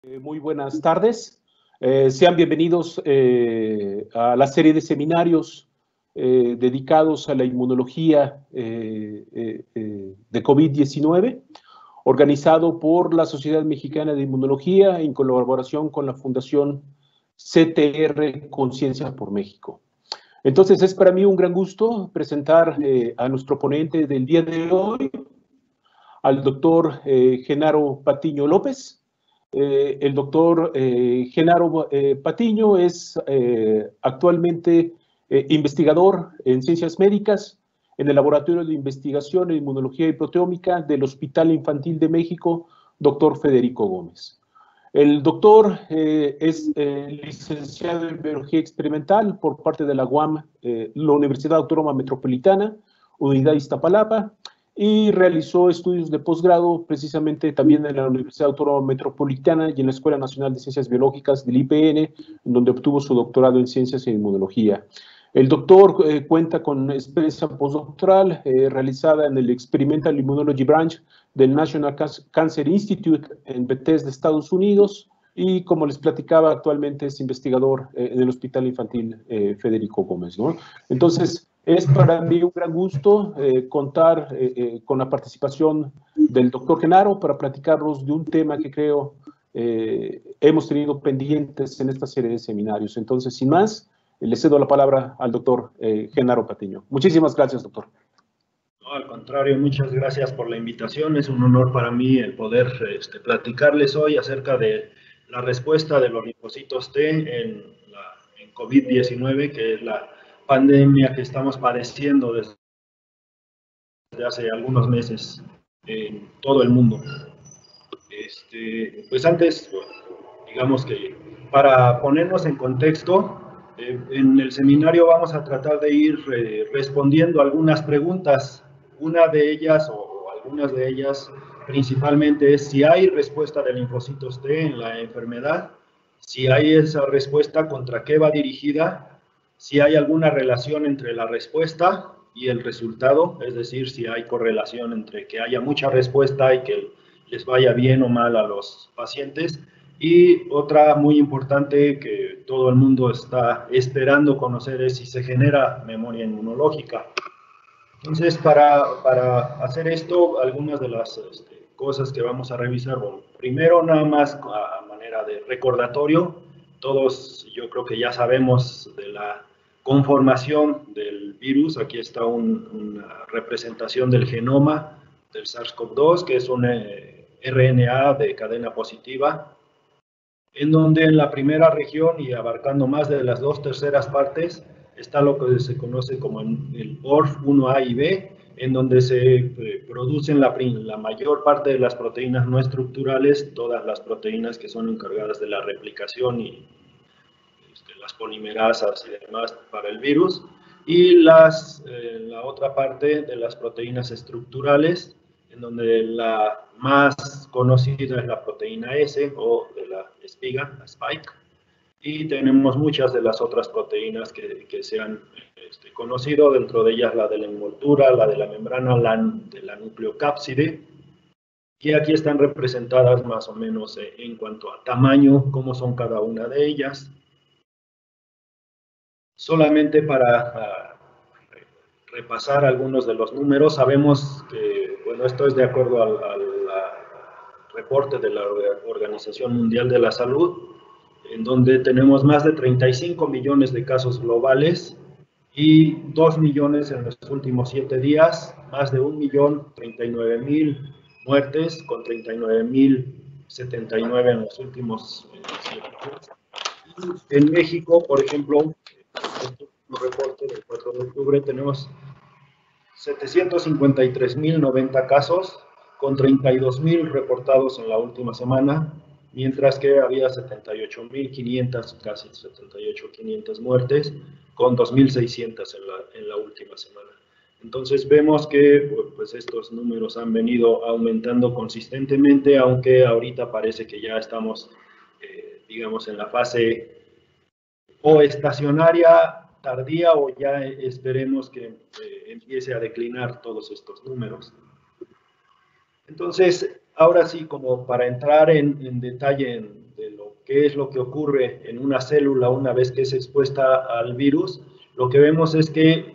Muy buenas tardes. Sean bienvenidos a la serie de seminarios dedicados a la inmunología de COVID-19, organizado por la Sociedad Mexicana de Inmunología en colaboración con la Fundación CTR Conciencia por México. Entonces, es para mí un gran gusto presentar a nuestro ponente del día de hoy, al doctor Genaro Patiño López. El doctor Genaro Patiño es actualmente investigador en ciencias médicas en el Laboratorio de Investigación en Inmunología y Proteómica del Hospital Infantil de México, doctor Federico Gómez. El doctor es licenciado en Biología Experimental por parte de la UAM, la Universidad Autónoma Metropolitana, Unidad Iztapalapa, y realizó estudios de posgrado precisamente también en la Universidad Autónoma Metropolitana y en la Escuela Nacional de Ciencias Biológicas del IPN, en donde obtuvo su doctorado en Ciencias e Inmunología. El doctor cuenta con experiencia postdoctoral realizada en el Experimental Immunology Branch del National Cancer Institute en Bethesda, Estados Unidos, y como les platicaba, actualmente es investigador en el Hospital Infantil Federico Gómez, ¿no? Entonces, es para mí un gran gusto contar con la participación del doctor Genaro para platicarnos de un tema que creo hemos tenido pendientes en esta serie de seminarios. Entonces, sin más, le cedo la palabra al doctor Genaro Patiño. Muchísimas gracias, doctor. No, al contrario, muchas gracias por la invitación. Es un honor para mí el poder platicarles hoy acerca de la respuesta de los linfocitos T en COVID-19, que es la pandemia que estamos padeciendo desde hace algunos meses en todo el mundo. Pues antes, digamos que para ponernos en contexto, en el seminario vamos a tratar de ir respondiendo algunas preguntas. Una de ellas, o algunas de ellas, principalmente es si hay respuesta de linfocitos T en la enfermedad, si hay esa respuesta, contra qué va dirigida, si hay alguna relación entre la respuesta y el resultado, es decir, si hay correlación entre que haya mucha respuesta y que les vaya bien o mal a los pacientes. Y otra muy importante que todo el mundo está esperando conocer es si se genera memoria inmunológica. Entonces, para hacer esto, algunas de las cosas que vamos a revisar, bueno, primero nada más a manera de recordatorio, todos yo creo que ya sabemos de la conformación del virus. Aquí está una representación del genoma del SARS-CoV-2, que es un RNA de cadena positiva, en donde en la primera región y abarcando más de las 2/3 partes está lo que se conoce como el ORF1A y B, en donde se producen la mayor parte de las proteínas no estructurales, todas las proteínas que son encargadas de la replicación y las polimerasas y demás para el virus, y la otra parte de las proteínas estructurales, en donde la más conocida es la proteína S o de la espiga, la spike, y tenemos muchas de las otras proteínas que se han conocido, dentro de ellas la de la envoltura, la de la membrana, de la nucleocápside, y aquí están representadas más o menos en cuanto a tamaño, cómo son cada una de ellas. Solamente para repasar algunos de los números, sabemos que, bueno, esto es de acuerdo al reporte de la Organización Mundial de la Salud, en donde tenemos más de 35 millones de casos globales y 2 millones en los últimos 7 días, más de 1.039.000 muertes, con 39.079 en los últimos 7 días. En México, por ejemplo, en un reporte del 4 de octubre, tenemos 753.090 casos, con 32.000 reportados en la última semana, mientras que había 78.500, casi 78.500 muertes, con 2.600 en la última semana. Entonces vemos que pues, estos números han venido aumentando consistentemente, aunque ahorita parece que ya estamos, digamos, en la fase o estacionaria tardía, o ya esperemos que empiece a declinar todos estos números. Entonces, ahora sí, como para entrar en detalle qué es lo que ocurre en una célula una vez que es expuesta al virus, lo que vemos es que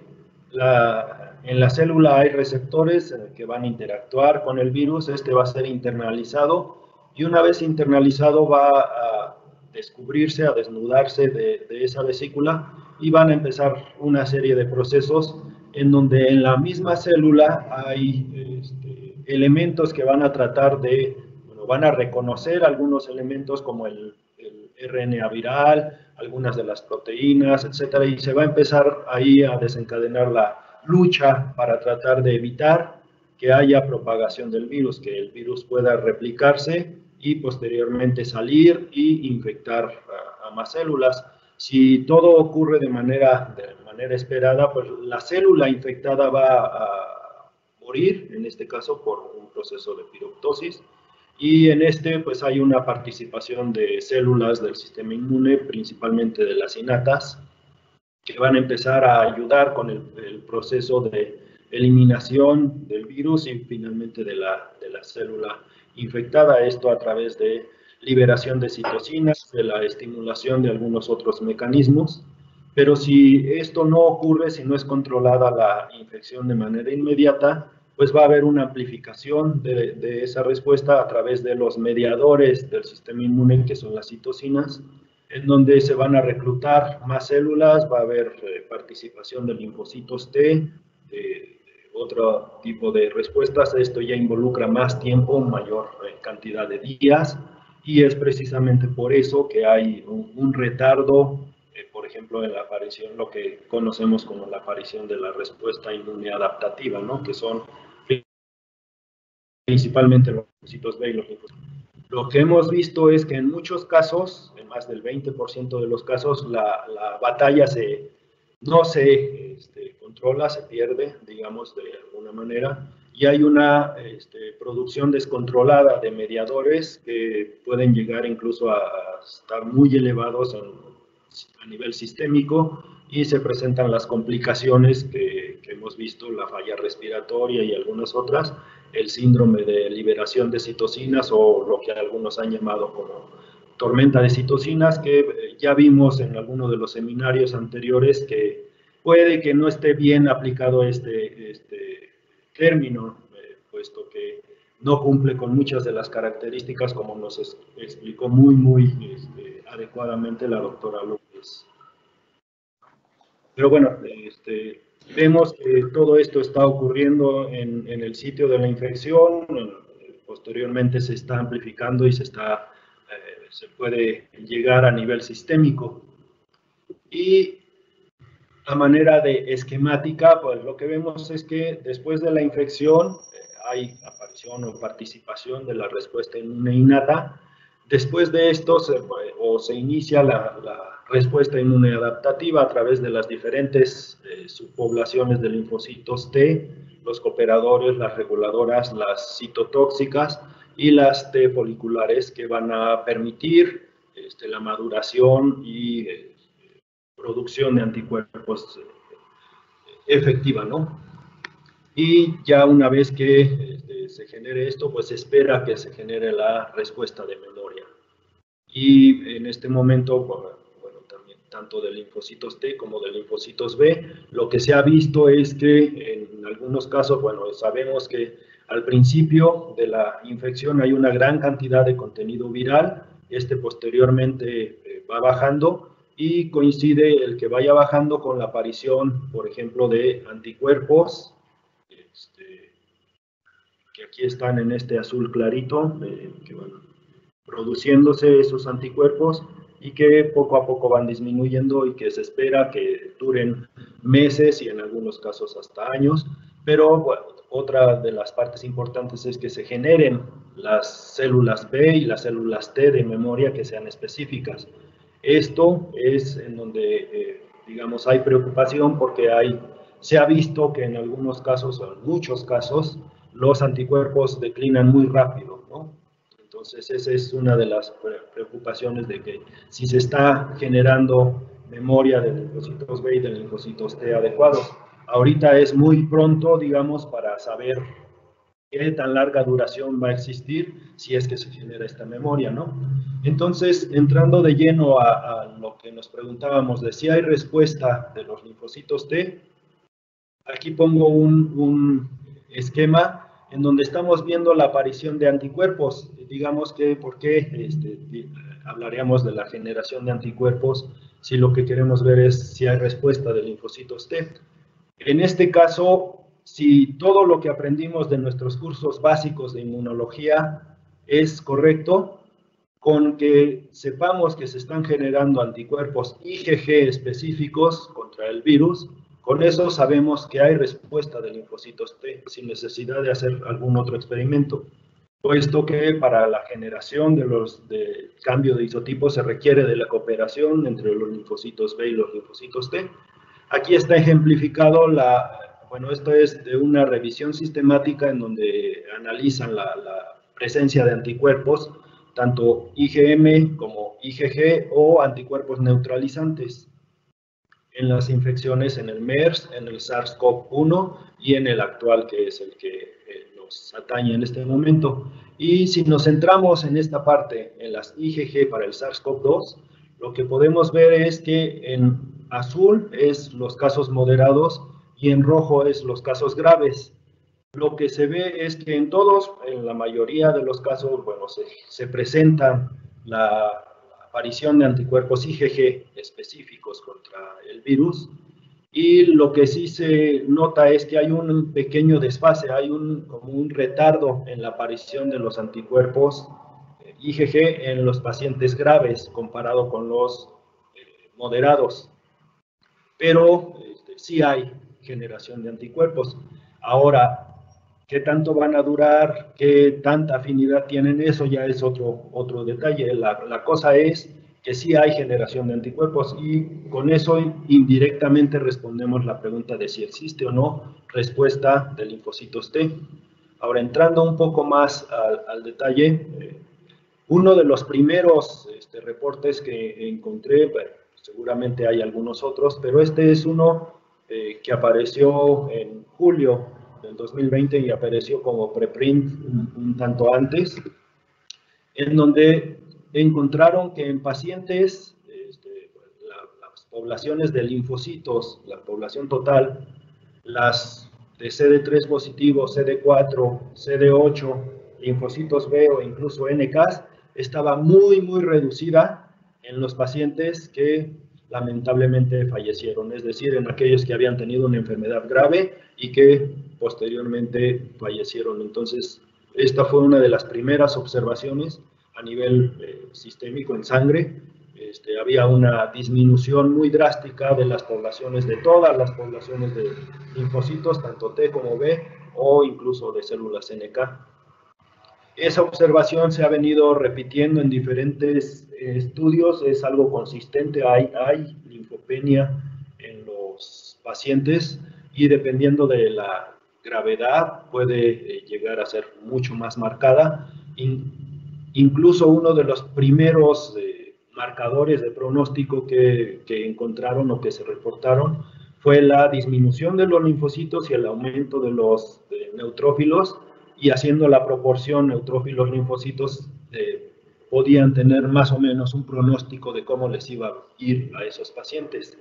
en la célula hay receptores que van a interactuar con el virus, este va a ser internalizado y una vez internalizado va a descubrirse, a desnudarse de esa vesícula y van a empezar una serie de procesos en donde en la misma célula hay elementos que van a tratar de, bueno, van a reconocer algunos elementos como el RNA viral, algunas de las proteínas, etcétera, y se va a empezar ahí a desencadenar la lucha para tratar de evitar que haya propagación del virus, que el virus pueda replicarse y posteriormente salir y infectar a más células. Si todo ocurre de manera esperada, pues la célula infectada va a morir, en este caso por un proceso de piroptosis, y en este pues hay una participación de células del sistema inmune, principalmente de las innatas, que van a empezar a ayudar con el proceso de eliminación del virus y finalmente de la célula infectada, esto a través de liberación de citocinas, de la estimulación de algunos otros mecanismos, pero si esto no ocurre, si no es controlada la infección de manera inmediata, pues va a haber una amplificación de esa respuesta a través de los mediadores del sistema inmune, que son las citocinas, en donde se van a reclutar más células, va a haber participación de linfocitos T, de otro tipo de respuestas. Esto ya involucra más tiempo, mayor cantidad de días, y es precisamente por eso que hay un retardo, por ejemplo, en la aparición, lo que conocemos como la aparición de la respuesta inmune adaptativa, ¿no? Que son principalmente los linfocitos B y los linfocitos. Lo que hemos visto es que en muchos casos, en más del 20% de los casos, la batalla no se controla, se pierde, digamos, de alguna manera, y hay una producción descontrolada de mediadores que pueden llegar incluso a estar muy elevados a nivel sistémico, y se presentan las complicaciones que hemos visto, la falla respiratoria y algunas otras, el síndrome de liberación de citocinas o lo que algunos han llamado como tormenta de citocinas, que ya vimos en alguno de los seminarios anteriores que puede que no esté bien aplicado este término, puesto que no cumple con muchas de las características como nos explicó muy adecuadamente la doctora López. Pero bueno, vemos que todo esto está ocurriendo en el sitio de la infección, posteriormente se está amplificando y se puede llegar a nivel sistémico. Y a manera de esquemática, pues lo que vemos es que después de la infección hay aparición o participación de la respuesta inmune innata. Después de esto se inicia la respuesta inmune adaptativa a través de las diferentes subpoblaciones de linfocitos T, los cooperadores, las reguladoras, las citotóxicas y las T foliculares, que van a permitir la maduración y producción de anticuerpos efectiva, ¿no? Y ya una vez que se genere esto, pues se espera que se genere la respuesta de memoria. Y en este momento, bueno, también tanto de linfocitos T como de linfocitos B, lo que se ha visto es que en algunos casos, bueno, sabemos que al principio de la infección hay una gran cantidad de contenido viral, posteriormente va bajando, y coincide el que vaya bajando con la aparición, por ejemplo, de anticuerpos, que aquí están en este azul clarito, que van produciéndose esos anticuerpos y que poco a poco van disminuyendo y que se espera que duren meses y en algunos casos hasta años. Pero bueno, otra de las partes importantes es que se generen las células B y las células T de memoria que sean específicas. Esto es en donde, digamos, hay preocupación porque se ha visto que en algunos casos, o en muchos casos, los anticuerpos declinan muy rápido, ¿no? Entonces, esa es una de las preocupaciones de que si se está generando memoria de linfocitos B y de linfocitos T adecuados. Ahorita es muy pronto, digamos, para saber qué tan larga duración va a existir si es que se genera esta memoria, ¿no? Entonces, entrando de lleno a lo que nos preguntábamos de si hay respuesta de los linfocitos T, aquí pongo un esquema en donde estamos viendo la aparición de anticuerpos. Digamos que, ¿por qué hablaríamos de la generación de anticuerpos si lo que queremos ver es si hay respuesta de linfocitos T? En este caso, si todo lo que aprendimos de nuestros cursos básicos de inmunología es correcto, con que sepamos que se están generando anticuerpos IgG específicos contra el virus, con eso sabemos que hay respuesta de linfocitos T, sin necesidad de hacer algún otro experimento, puesto que para la generación de cambio de isotipo se requiere de la cooperación entre los linfocitos B y los linfocitos T. Aquí está ejemplificado bueno, esto es de una revisión sistemática en donde analizan la presencia de anticuerpos, tanto IgM como IgG o anticuerpos neutralizantes en las infecciones en el MERS, en el SARS-CoV-1 y en el actual, que es el que nos atañe en este momento. Y si nos centramos en esta parte, en las IgG para el SARS-CoV-2, lo que podemos ver es que en azul es los casos moderados y en rojo es los casos graves. Lo que se ve es que en la mayoría de los casos, bueno, se presenta la aparición de anticuerpos IgG específicos contra el virus, y lo que sí se nota es que hay un pequeño desfase, hay como un retardo en la aparición de los anticuerpos IgG en los pacientes graves comparado con los moderados, pero sí hay generación de anticuerpos. Ahora, ¿qué tanto van a durar? ¿Qué tanta afinidad tienen? Eso ya es otro detalle. La cosa es que sí hay generación de anticuerpos y con eso indirectamente respondemos la pregunta de si existe o no respuesta de linfocitos T. Ahora, entrando un poco más al detalle, uno de los primeros reportes que encontré, bueno, seguramente hay algunos otros, pero este es uno que apareció en julio del 2020 y apareció como preprint un tanto antes, en donde encontraron que en pacientes, las poblaciones de linfocitos, la población total, las de CD3 positivo, CD4, CD8, linfocitos B o incluso NK, estaba muy reducida en los pacientes que lamentablemente fallecieron, es decir, en aquellos que habían tenido una enfermedad grave y que posteriormente fallecieron. Entonces, esta fue una de las primeras observaciones a nivel sistémico en sangre. Había una disminución muy drástica de las poblaciones, de todas las poblaciones de linfocitos, tanto T como B, o incluso de células NK. Esa observación se ha venido repitiendo en diferentes estudios, es algo consistente, hay linfopenia en los pacientes y dependiendo de la gravedad puede llegar a ser mucho más marcada. Incluso uno de los primeros marcadores de pronóstico que encontraron o que se reportaron fue la disminución de los linfocitos y el aumento de los neutrófilos, y haciendo la proporción neutrófilos-linfocitos podían tener más o menos un pronóstico de cómo les iba a ir a esos pacientes.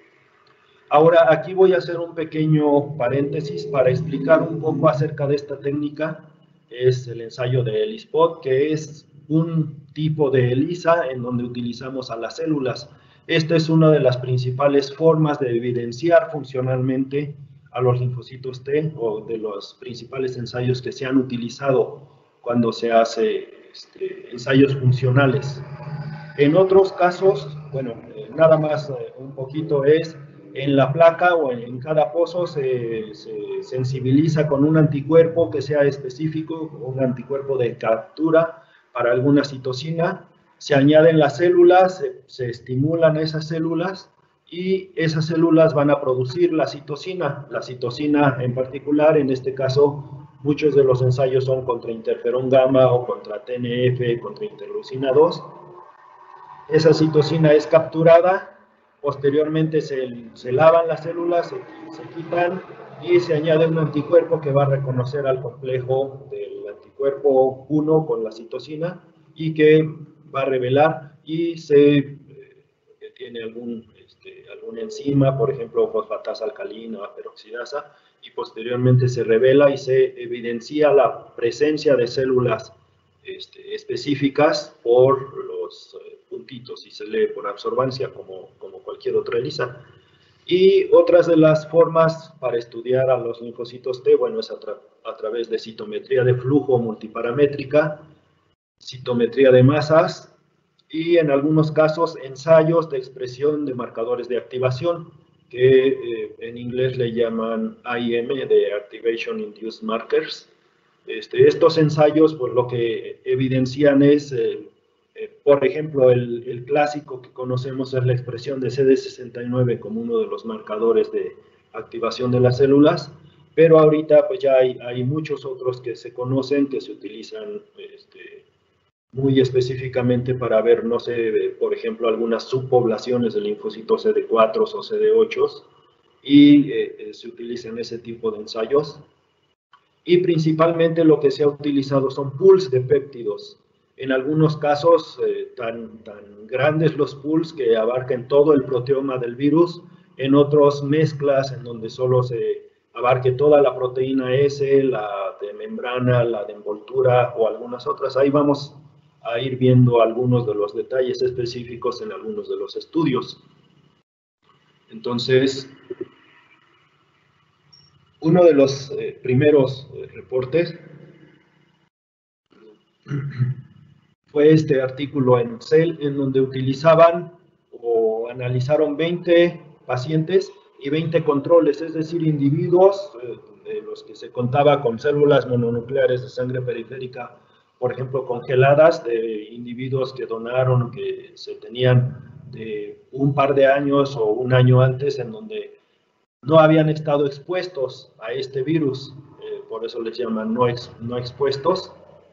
Ahora, aquí voy a hacer un pequeño paréntesis para explicar un poco acerca de esta técnica. Es el ensayo de ELISpot, que es un tipo de ELISA en donde utilizamos a las células. Esta es una de las principales formas de evidenciar funcionalmente a los linfocitos T, o de los principales ensayos que se han utilizado cuando se hace ensayos funcionales. En otros casos, bueno, nada más un poquito es, en la placa o en cada pozo se sensibiliza con un anticuerpo que sea específico, un anticuerpo de captura para alguna citosina, se añaden las células, se estimulan esas células y esas células van a producir la citosina en particular, en este caso muchos de los ensayos son contra interferón gamma o contra TNF, contra interleucina 2. Esa citosina es capturada, posteriormente se lavan las células, se quitan y se añade un anticuerpo que va a reconocer al complejo del anticuerpo 1 con la citosina y que va a revelar y que tiene alguna enzima, por ejemplo, fosfatasa alcalina o peroxidasa, y posteriormente se revela y se evidencia la presencia de células específicas por los puntitos y se lee por absorbancia como cualquier otra ELISA. Y otras de las formas para estudiar a los linfocitos T, bueno, es a través de citometría de flujo multiparamétrica, citometría de masas y en algunos casos ensayos de expresión de marcadores de activación, que en inglés le llaman AIM, de Activation Induced Markers. Estos ensayos, pues lo que evidencian es, por ejemplo, el clásico que conocemos es la expresión de CD69 como uno de los marcadores de activación de las células, pero ahorita pues ya hay muchos otros que se conocen, que se utilizan muy específicamente para ver, no sé, por ejemplo, algunas subpoblaciones de linfocitos CD4 o CD8 y se utilizan ese tipo de ensayos. Y principalmente lo que se ha utilizado son pools de péptidos. En algunos casos tan grandes los pools que abarquen todo el proteoma del virus, en otros mezclas en donde solo se abarque toda la proteína S, la de membrana, la de envoltura o algunas otras. Ahí vamos a ir viendo algunos de los detalles específicos en algunos de los estudios. Entonces, uno de los primeros reportes fue este artículo en Cell, en donde utilizaban o analizaron 20 pacientes y 20 controles, es decir, individuos de los que se contaba con células mononucleares de sangre periférica, por ejemplo, congeladas, de individuos que donaron, que se tenían de un par de años o un año antes, en donde no habían estado expuestos a este virus, por eso les llaman no expuestos,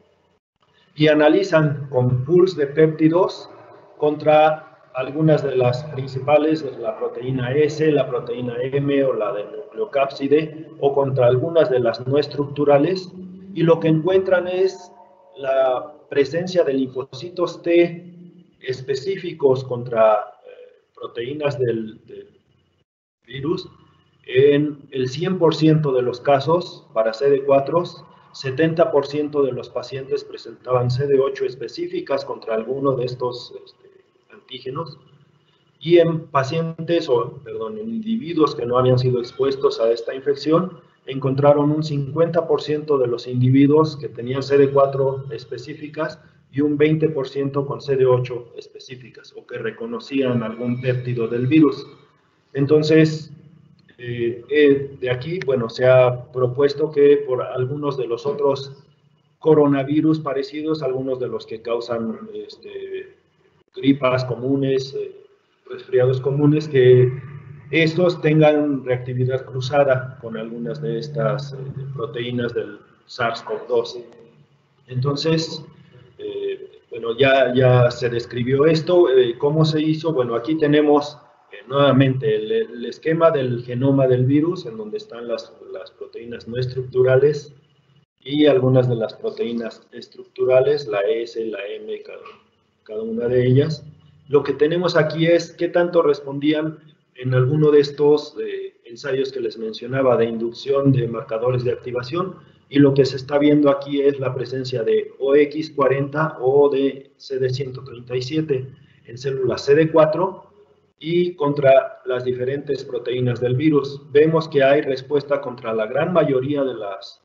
y analizan con pools de péptidos contra algunas de las principales, la proteína S, la proteína M o la de nucleocápside, o contra algunas de las no estructurales, y lo que encuentran es la presencia de linfocitos T específicos contra proteínas del virus en el 100% de los casos para CD4, 70% de los pacientes presentaban CD8 específicas contra alguno de estos antígenos, y en pacientes, en individuos que no habían sido expuestos a esta infección, encontraron un 50% de los individuos que tenían CD4 específicas y un 20% con CD8 específicas, o que reconocían algún péptido del virus. Entonces, de aquí, bueno, se ha propuesto que por algunos de los otros coronavirus parecidos, algunos de los que causan gripas comunes, resfriados comunes, que estos tengan reactividad cruzada con algunas de estas proteínas del SARS-CoV-2. Entonces, bueno, ya se describió esto. ¿Cómo se hizo? Bueno, aquí tenemos nuevamente el esquema del genoma del virus, en donde están las proteínas no estructurales y algunas de las proteínas estructurales, la S, la M, cada una de ellas. Lo que tenemos aquí es qué tanto respondían en alguno de estos ensayos que les mencionaba de inducción de marcadores de activación, y lo que se está viendo aquí es la presencia de OX40 o de CD137 en células CD4 y contra las diferentes proteínas del virus. Vemos que hay respuesta contra la gran mayoría de las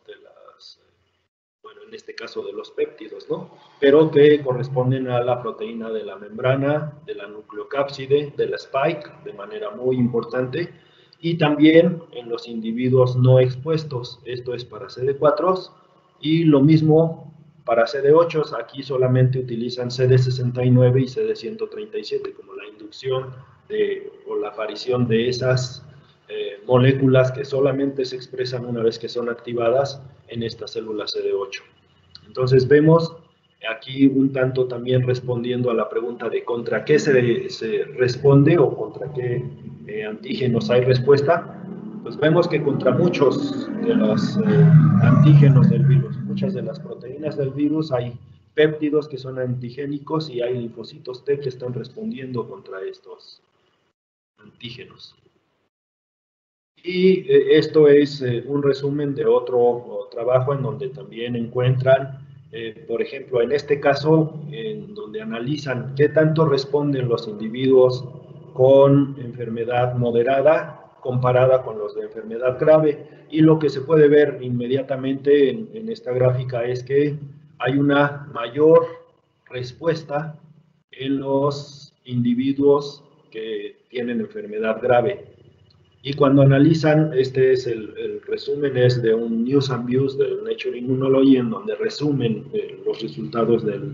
bueno, en este caso de los péptidos, ¿no? Pero que corresponden a la proteína de la membrana, de la nucleocápside, de la spike, de manera muy importante, y también en los individuos no expuestos, esto es para CD4, y lo mismo para CD8, aquí solamente utilizan CD69 y CD137 como la inducción o la aparición de esas moléculas que solamente se expresan una vez que son activadas en esta célula CD8. Entonces vemos aquí un tanto también respondiendo a la pregunta de contra qué se responde o contra qué antígenos hay respuesta. pues vemos que contra muchos de los antígenos del virus, muchas de las proteínas del virus, hay péptidos que son antigénicos y hay linfocitos T que están respondiendo contra estos antígenos. Y esto es un resumen de otro trabajo en donde también encuentran, por ejemplo, en este caso, en donde analizan qué tanto responden los individuos con enfermedad moderada comparada con los de enfermedad grave. Y lo que se puede ver inmediatamente en esta gráfica es que hay una mayor respuesta en los individuos que tienen enfermedad grave. Y cuando analizan, este es el resumen, es de un News and Views de Nature Immunology, en donde resumen los resultados del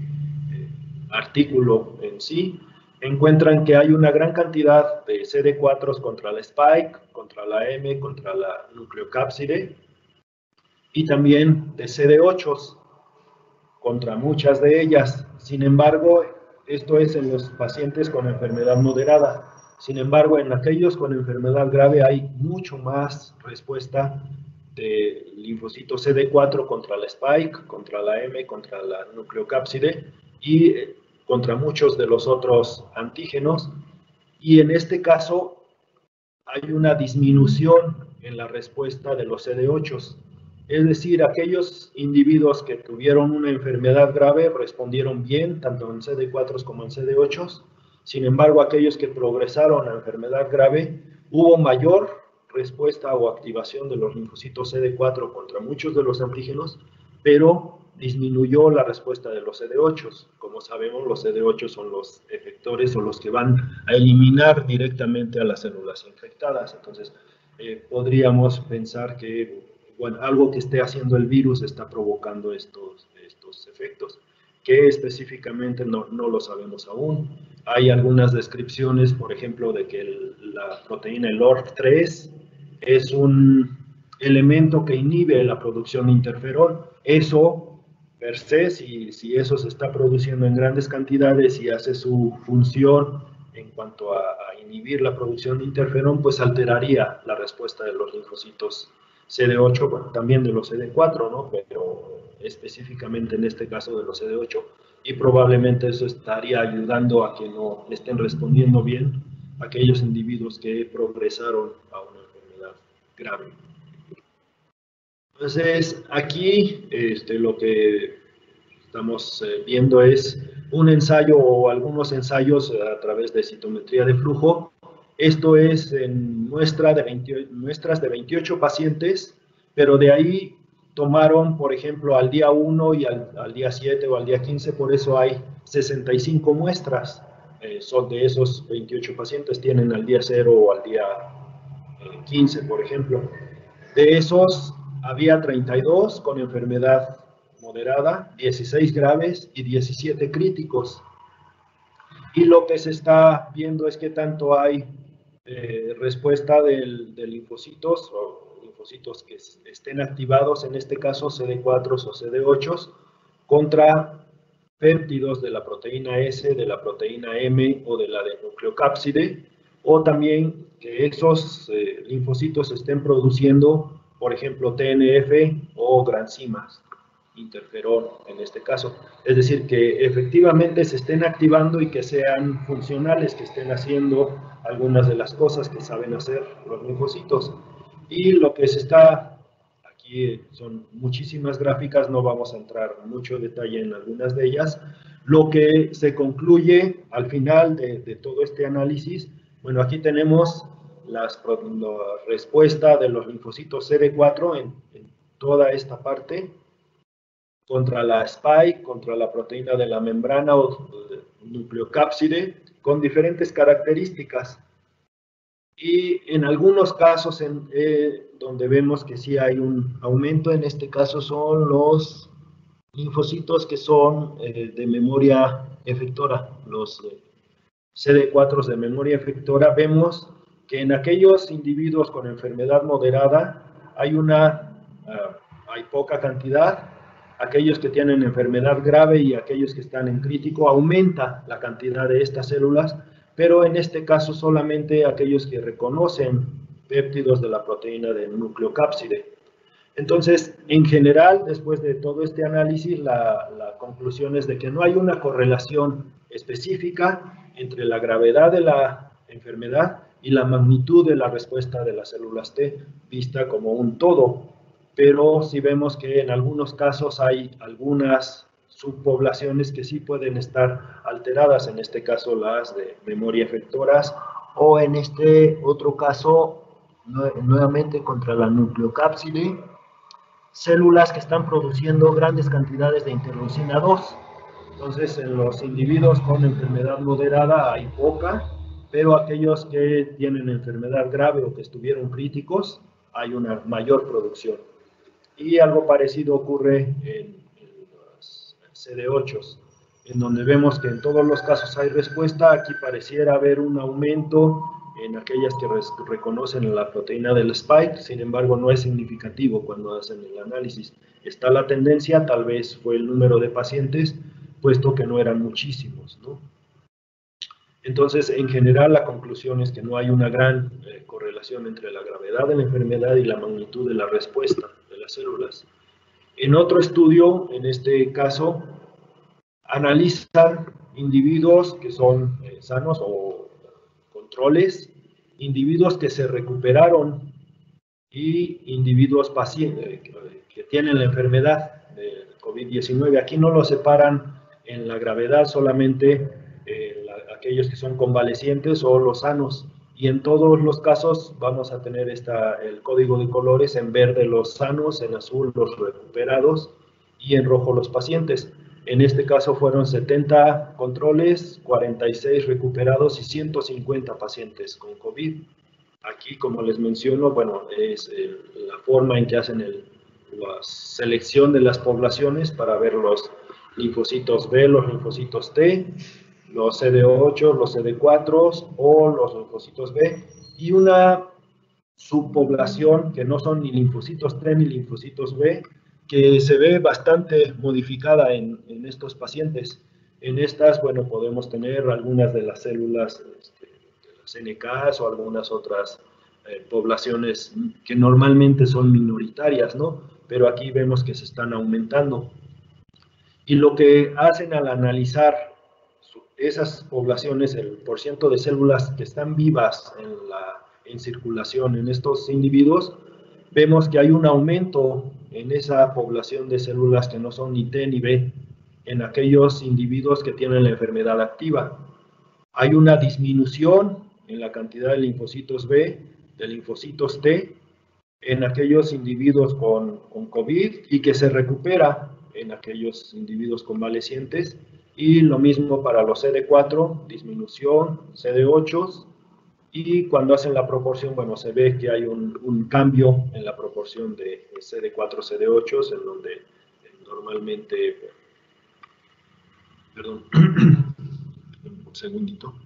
artículo en sí, encuentran que hay una gran cantidad de CD4 contra la Spike, contra la M, contra la nucleocápside, y también de CD8 contra muchas de ellas. Sin embargo, esto es en los pacientes con enfermedad moderada. Sin embargo, en aquellos con enfermedad grave hay mucho más respuesta de linfocitos CD4 contra la Spike, contra la M, contra la nucleocápside y contra muchos de los otros antígenos. Y en este caso hay una disminución en la respuesta de los CD8. Es decir, aquellos individuos que tuvieron una enfermedad grave respondieron bien, tanto en CD4 como en CD8. Sin embargo, aquellos que progresaron a enfermedad grave, hubo mayor respuesta o activación de los linfocitos CD4 contra muchos de los antígenos, pero disminuyó la respuesta de los CD8. Como sabemos, los CD8 son los efectores o los que van a eliminar directamente a las células infectadas. Entonces, podríamos pensar que bueno, algo que esté haciendo el virus está provocando estos efectos, que específicamente no lo sabemos aún. Hay algunas descripciones, por ejemplo, de que la proteína LORF3 es un elemento que inhibe la producción de interferón. Eso, per se, si eso se está produciendo en grandes cantidades y hace su función en cuanto a inhibir la producción de interferón, pues alteraría la respuesta de los linfocitos CD8, bueno, también de los CD4, ¿no? Pero específicamente en este caso de los CD8, y probablemente eso estaría ayudando a que no estén respondiendo bien aquellos individuos que progresaron a una enfermedad grave. Entonces, aquí lo que estamos viendo es un ensayo o algunos ensayos a través de citometría de flujo. Esto es en muestras de 28 pacientes, pero de ahí tomaron, por ejemplo, al día 1 y al día 7 o al día 15, por eso hay 65 muestras. Son de esos 28 pacientes, tienen al día 0 o al día 15, por ejemplo. De esos, había 32 con enfermedad moderada, 16 graves y 17 críticos. Y lo que se está viendo es que tanto hay respuesta de linfocitos o linfocitos que estén activados, en este caso CD4 o CD8, contra péptidos de la proteína S, de la proteína M o de la de nucleocápside, o también que esos linfocitos estén produciendo, por ejemplo, TNF o granzimas, interferón en este caso. Es decir, que efectivamente se estén activando y que sean funcionales, que estén haciendo algunas de las cosas que saben hacer los linfocitos. Y lo que se está, aquí son muchísimas gráficas, no vamos a entrar mucho detalle en algunas de ellas. Lo que se concluye al final de todo este análisis, bueno, aquí tenemos la respuesta de los linfocitos CD4 en toda esta parte, contra la Spike, contra la proteína de la membrana o nucleocápside, con diferentes características. Y en algunos casos donde vemos que sí hay un aumento, en este caso son los linfocitos que son de memoria efectora, los CD4 de memoria efectora. Vemos que en aquellos individuos con enfermedad moderada hay poca cantidad. Aquellos que tienen enfermedad grave y aquellos que están en crítico, aumenta la cantidad de estas células, pero en este caso solamente aquellos que reconocen péptidos de la proteína del nucleocápside. Entonces, en general, después de todo este análisis, la conclusión es de que no hay una correlación específica entre la gravedad de la enfermedad y la magnitud de la respuesta de las células T, vista como un todo. Pero sí vemos que en algunos casos hay algunas subpoblaciones que sí pueden estar alteradas, en este caso las de memoria efectoras, o en este otro caso, nuevamente contra la nucleocápside, células que están produciendo grandes cantidades de interleucina 2. Entonces, en los individuos con enfermedad moderada hay poca, pero aquellos que tienen enfermedad grave o que estuvieron críticos, hay una mayor producción. Y algo parecido ocurre en los CD8s, en donde vemos que en todos los casos hay respuesta. Aquí pareciera haber un aumento en aquellas que reconocen la proteína del spike, sin embargo no es significativo cuando hacen el análisis. Está la tendencia, tal vez fue el número de pacientes, puesto que no eran muchísimos, ¿no? Entonces, en general, la conclusión es que no hay una gran correlación entre la gravedad de la enfermedad y la magnitud de la respuesta de las células. En otro estudio, en este caso, analizan individuos que son sanos o controles, individuos que se recuperaron y individuos pacientes que tienen la enfermedad de COVID-19. Aquí no lo separan en la gravedad, solamente aquellos que son convalecientes o los sanos. Y en todos los casos vamos a tener el código de colores: en verde los sanos, en azul los recuperados y en rojo los pacientes. En este caso fueron 70 controles, 46 recuperados y 150 pacientes con COVID. Aquí, como les menciono, bueno, es la forma en que hacen la selección de las poblaciones para ver los linfocitos B, los linfocitos T, los CD8, los CD4 o los linfocitos B, y una subpoblación que no son ni linfocitos T ni linfocitos B, que se ve bastante modificada en estos pacientes. En estas, bueno, podemos tener algunas de las células de las NKs o algunas otras poblaciones que normalmente son minoritarias, ¿no? Pero aquí vemos que se están aumentando. Y lo que hacen al analizar esas poblaciones, el porcentaje de células que están vivas en circulación en estos individuos, vemos que hay un aumento en esa población de células que no son ni T ni B, en aquellos individuos que tienen la enfermedad activa. Hay una disminución en la cantidad de linfocitos B, de linfocitos T, en aquellos individuos con COVID y que se recupera en aquellos individuos convalecientes. Y lo mismo para los CD4, disminución, CD8, y cuando hacen la proporción, bueno, se ve que hay un cambio en la proporción de CD4, CD8, en donde normalmente, perdón, un segundito.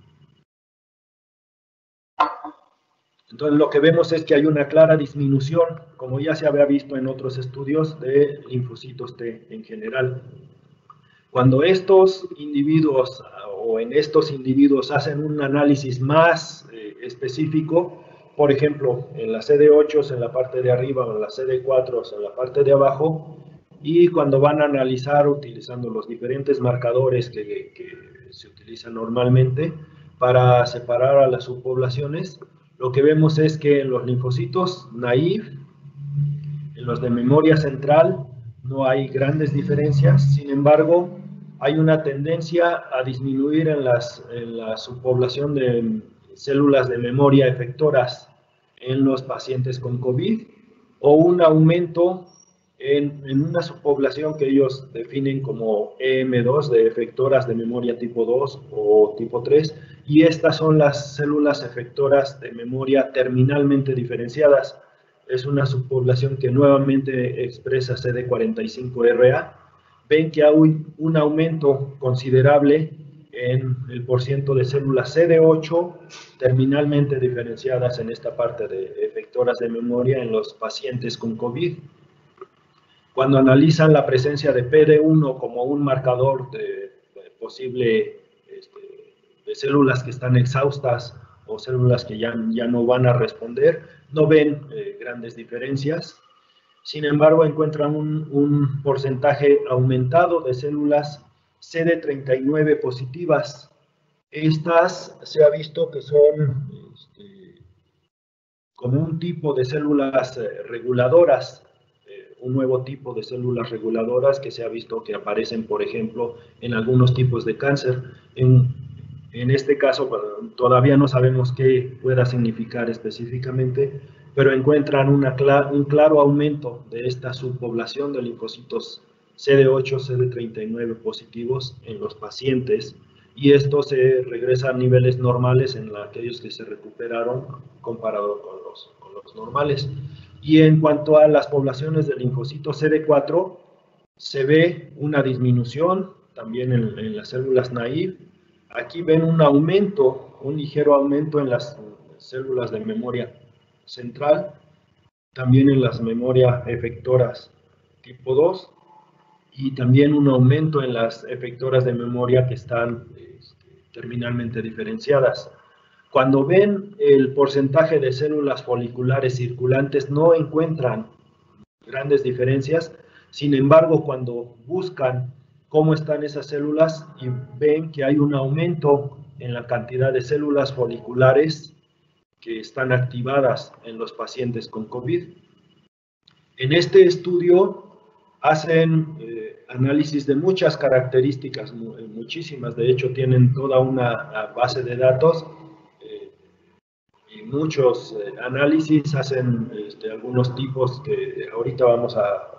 Entonces, lo que vemos es que hay una clara disminución, como ya se había visto en otros estudios, de linfocitos T en general. Cuando estos individuos o en estos individuos hacen un análisis más específico, por ejemplo, en la CD8 en la parte de arriba o en la CD4 en la parte de abajo, y cuando van a analizar utilizando los diferentes marcadores que se utilizan normalmente para separar a las subpoblaciones, lo que vemos es que en los linfocitos naive, en los de memoria central, no hay grandes diferencias. Sin embargo, hay una tendencia a disminuir en la subpoblación de células de memoria efectoras en los pacientes con COVID, o un aumento en una subpoblación que ellos definen como EM2, de efectoras de memoria tipo 2 o tipo 3, y estas son las células efectoras de memoria terminalmente diferenciadas. Es una subpoblación que nuevamente expresa CD45RA. Ven que hay un aumento considerable en el porcentaje de células CD8 terminalmente diferenciadas en esta parte de efectoras de memoria en los pacientes con COVID. Cuando analizan la presencia de PD1 como un marcador de posible de células que están exhaustas o células que ya no van a responder, no ven grandes diferencias. Sin embargo, encuentran un porcentaje aumentado de células CD39 positivas. Estas se ha visto que son como un tipo de células reguladoras, un nuevo tipo de células reguladoras que se ha visto que aparecen, por ejemplo, en algunos tipos de cáncer. En este caso, todavía no sabemos qué pueda significar específicamente, pero encuentran un claro aumento de esta subpoblación de linfocitos CD8, CD39 positivos en los pacientes, y esto se regresa a niveles normales en aquellos que se recuperaron comparado con los normales. Y en cuanto a las poblaciones de linfocitos CD4, se ve una disminución también en las células naive. Aquí ven un aumento, un ligero aumento en las células de memoria central, también en las memorias efectoras tipo 2, y también un aumento en las efectoras de memoria que están terminalmente diferenciadas. Cuando ven el porcentaje de células foliculares circulantes, no encuentran grandes diferencias. Sin embargo, cuando buscan cómo están esas células y ven que hay un aumento en la cantidad de células foliculares que están activadas en los pacientes con COVID. En este estudio hacen análisis de muchas características, muchísimas, de hecho tienen toda una base de datos y muchos análisis, hacen algunos tipos que ahorita vamos a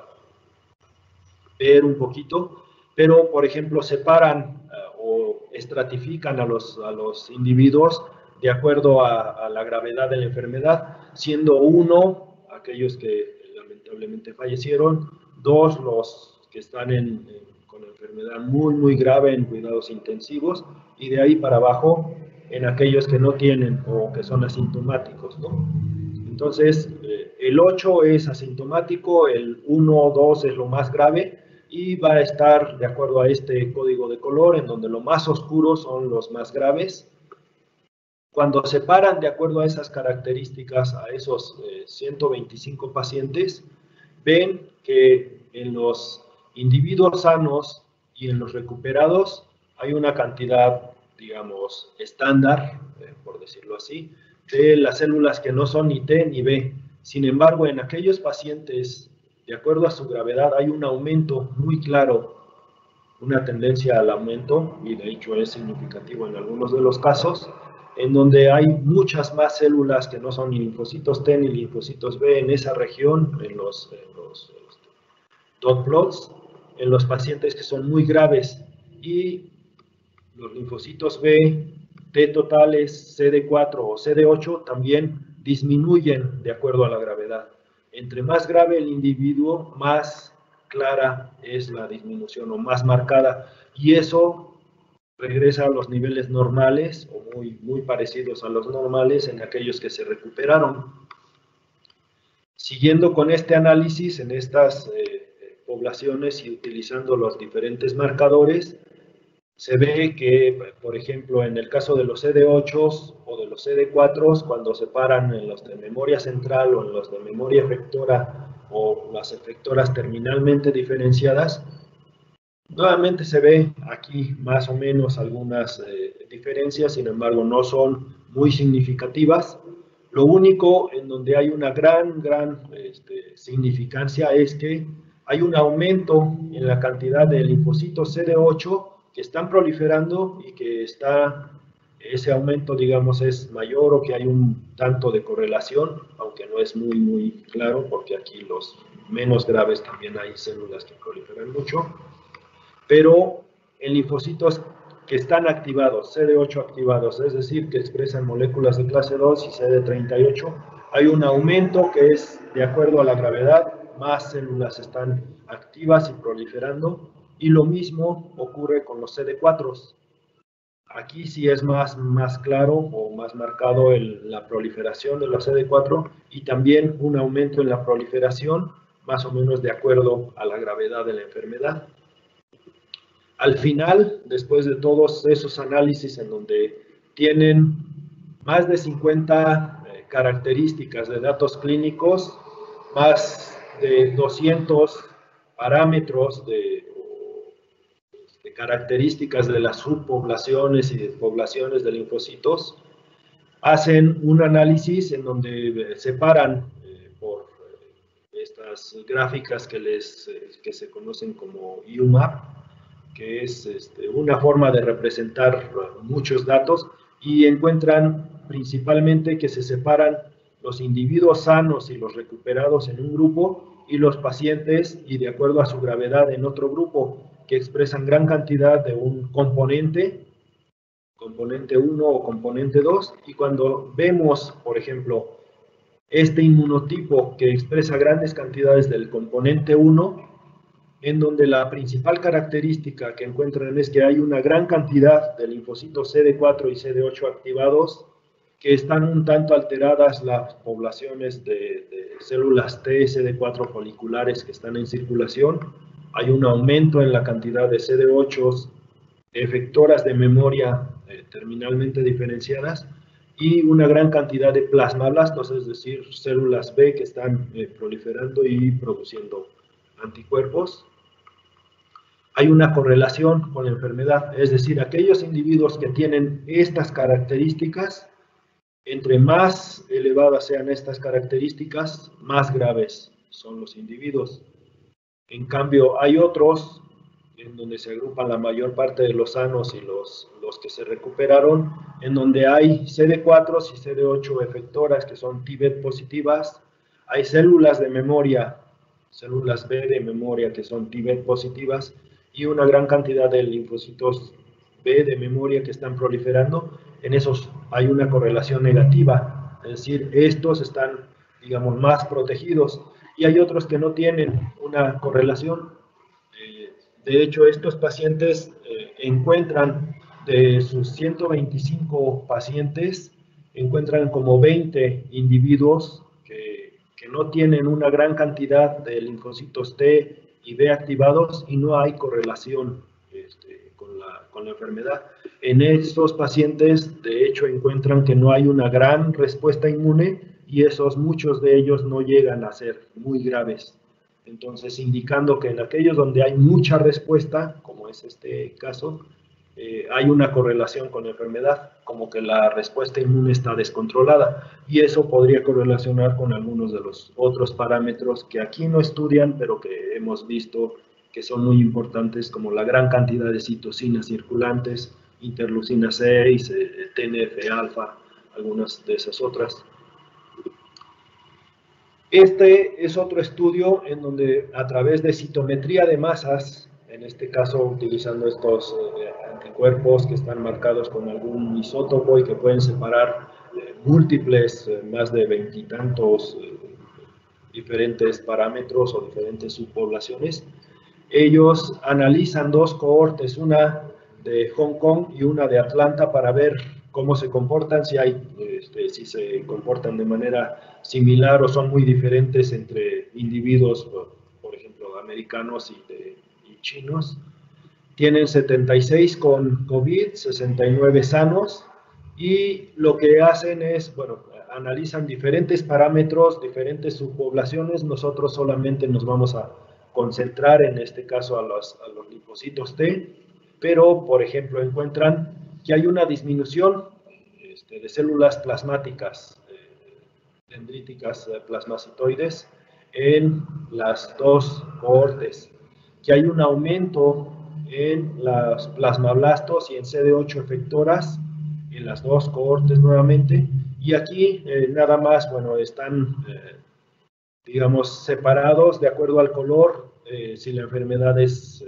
ver un poquito, pero por ejemplo separan o estratifican a los individuos de acuerdo a la gravedad de la enfermedad, siendo 1 aquellos que lamentablemente fallecieron, 2 los que están con enfermedad muy grave en cuidados intensivos, y de ahí para abajo en aquellos que no tienen o que son asintomáticos, ¿no? Entonces, el 8 es asintomático, el 1 o 2 es lo más grave, y va a estar de acuerdo a este código de color, en donde lo más oscuro son los más graves. Cuando separan de acuerdo a esas características a esos 125 pacientes, ven que en los individuos sanos y en los recuperados hay una cantidad, digamos, estándar, por decirlo así, de las células que no son ni T ni B. Sin embargo, en aquellos pacientes, de acuerdo a su gravedad, hay un aumento muy claro, una tendencia al aumento, y de hecho es significativo en algunos de los casos, en donde hay muchas más células que no son ni linfocitos T ni linfocitos B en esa región, en los dot plots, en los pacientes que son muy graves, y los linfocitos B, T totales, CD4 o CD8 también disminuyen de acuerdo a la gravedad. Entre más grave el individuo, más clara es la disminución o más marcada, y eso regresa a los niveles normales o muy parecidos a los normales en aquellos que se recuperaron. Siguiendo con este análisis en estas poblaciones y utilizando los diferentes marcadores, se ve que, por ejemplo, en el caso de los CD8 o de los CD4, cuando se paran en los de memoria central o en los de memoria efectora o las efectoras terminalmente diferenciadas, nuevamente se ve aquí más o menos algunas diferencias, sin embargo no son muy significativas. Lo único en donde hay una gran significancia es que hay un aumento en la cantidad de linfocitos CD8 que están proliferando, y que ese aumento, digamos, es mayor, o que hay un tanto de correlación, aunque no es muy claro, porque aquí los menos graves también hay células que proliferan mucho. Pero en linfocitos que están activados, CD8 activados, es decir, que expresan moléculas de clase 2 y CD38, hay un aumento que es de acuerdo a la gravedad, más células están activas y proliferando, y lo mismo ocurre con los CD4. Aquí sí es más claro o más marcado la proliferación de los CD4, y también un aumento en la proliferación, más o menos de acuerdo a la gravedad de la enfermedad. Al final, después de todos esos análisis en donde tienen más de 50 características de datos clínicos, más de 200 parámetros de características de las subpoblaciones y de poblaciones de linfocitos, hacen un análisis en donde separan por estas gráficas que se conocen como UMAP, que es una forma de representar muchos datos, y encuentran principalmente que se separan los individuos sanos y los recuperados en un grupo y los pacientes, y de acuerdo a su gravedad, en otro grupo, que expresan gran cantidad de un componente 1 o componente 2, y cuando vemos, por ejemplo, este inmunotipo que expresa grandes cantidades del componente 1, en donde la principal característica que encuentran es que hay una gran cantidad de linfocitos CD4 y CD8 activados, que están un tanto alteradas las poblaciones de células T, CD4 foliculares que están en circulación. Hay un aumento en la cantidad de CD8 efectoras de memoria terminalmente diferenciadas, y una gran cantidad de plasmablastos, es decir, células B que están proliferando y produciendo anticuerpos. Hay una correlación con la enfermedad, es decir, aquellos individuos que tienen estas características, entre más elevadas sean estas características, más graves son los individuos. En cambio, hay otros en donde se agrupan la mayor parte de los sanos y los que se recuperaron, en donde hay CD4 y CD8 efectoras que son TBET positivas, hay células de memoria, células B de memoria que son TBET positivas, y una gran cantidad de linfocitos B de memoria que están proliferando. En esos hay una correlación negativa, es decir, estos están, digamos, más protegidos, y hay otros que no tienen una correlación. De hecho, estos pacientes encuentran, de sus 125 pacientes, encuentran como 20 individuos que no tienen una gran cantidad de linfocitos T y B activados, y no hay correlación con la enfermedad. En estos pacientes, de hecho, encuentran que no hay una gran respuesta inmune, y muchos de ellos no llegan a ser muy graves. Entonces, indicando que en aquellos donde hay mucha respuesta, como es este caso, hay una correlación con la enfermedad, como que la respuesta inmune está descontrolada, y eso podría correlacionar con algunos de los otros parámetros que aquí no estudian, pero que hemos visto que son muy importantes, como la gran cantidad de citocinas circulantes, interleucina 6, TNF-alfa, algunas de esas otras. Este es otro estudio en donde, a través de citometría de masas, en este caso utilizando estos anticuerpos que están marcados con algún isótopo y que pueden separar múltiples, más de 20 y tantos diferentes parámetros o diferentes subpoblaciones, ellos analizan dos cohortes, una de Hong Kong y una de Atlanta, para ver cómo se comportan, si se comportan de manera similar o son muy diferentes entre individuos, por ejemplo, americanos y chinos. Tienen 76 con COVID, 69 sanos, y lo que hacen es, bueno, analizan diferentes parámetros, diferentes subpoblaciones. Nosotros solamente nos vamos a concentrar en este caso a los linfocitos T, pero, por ejemplo, encuentran que hay una disminución de células plasmáticas, dendríticas plasmacitoides, en las dos cohortes, que hay un aumento en los plasmablastos y en CD8 efectoras en las dos cohortes nuevamente, y aquí nada más, bueno, están digamos, separados de acuerdo al color, si la enfermedad es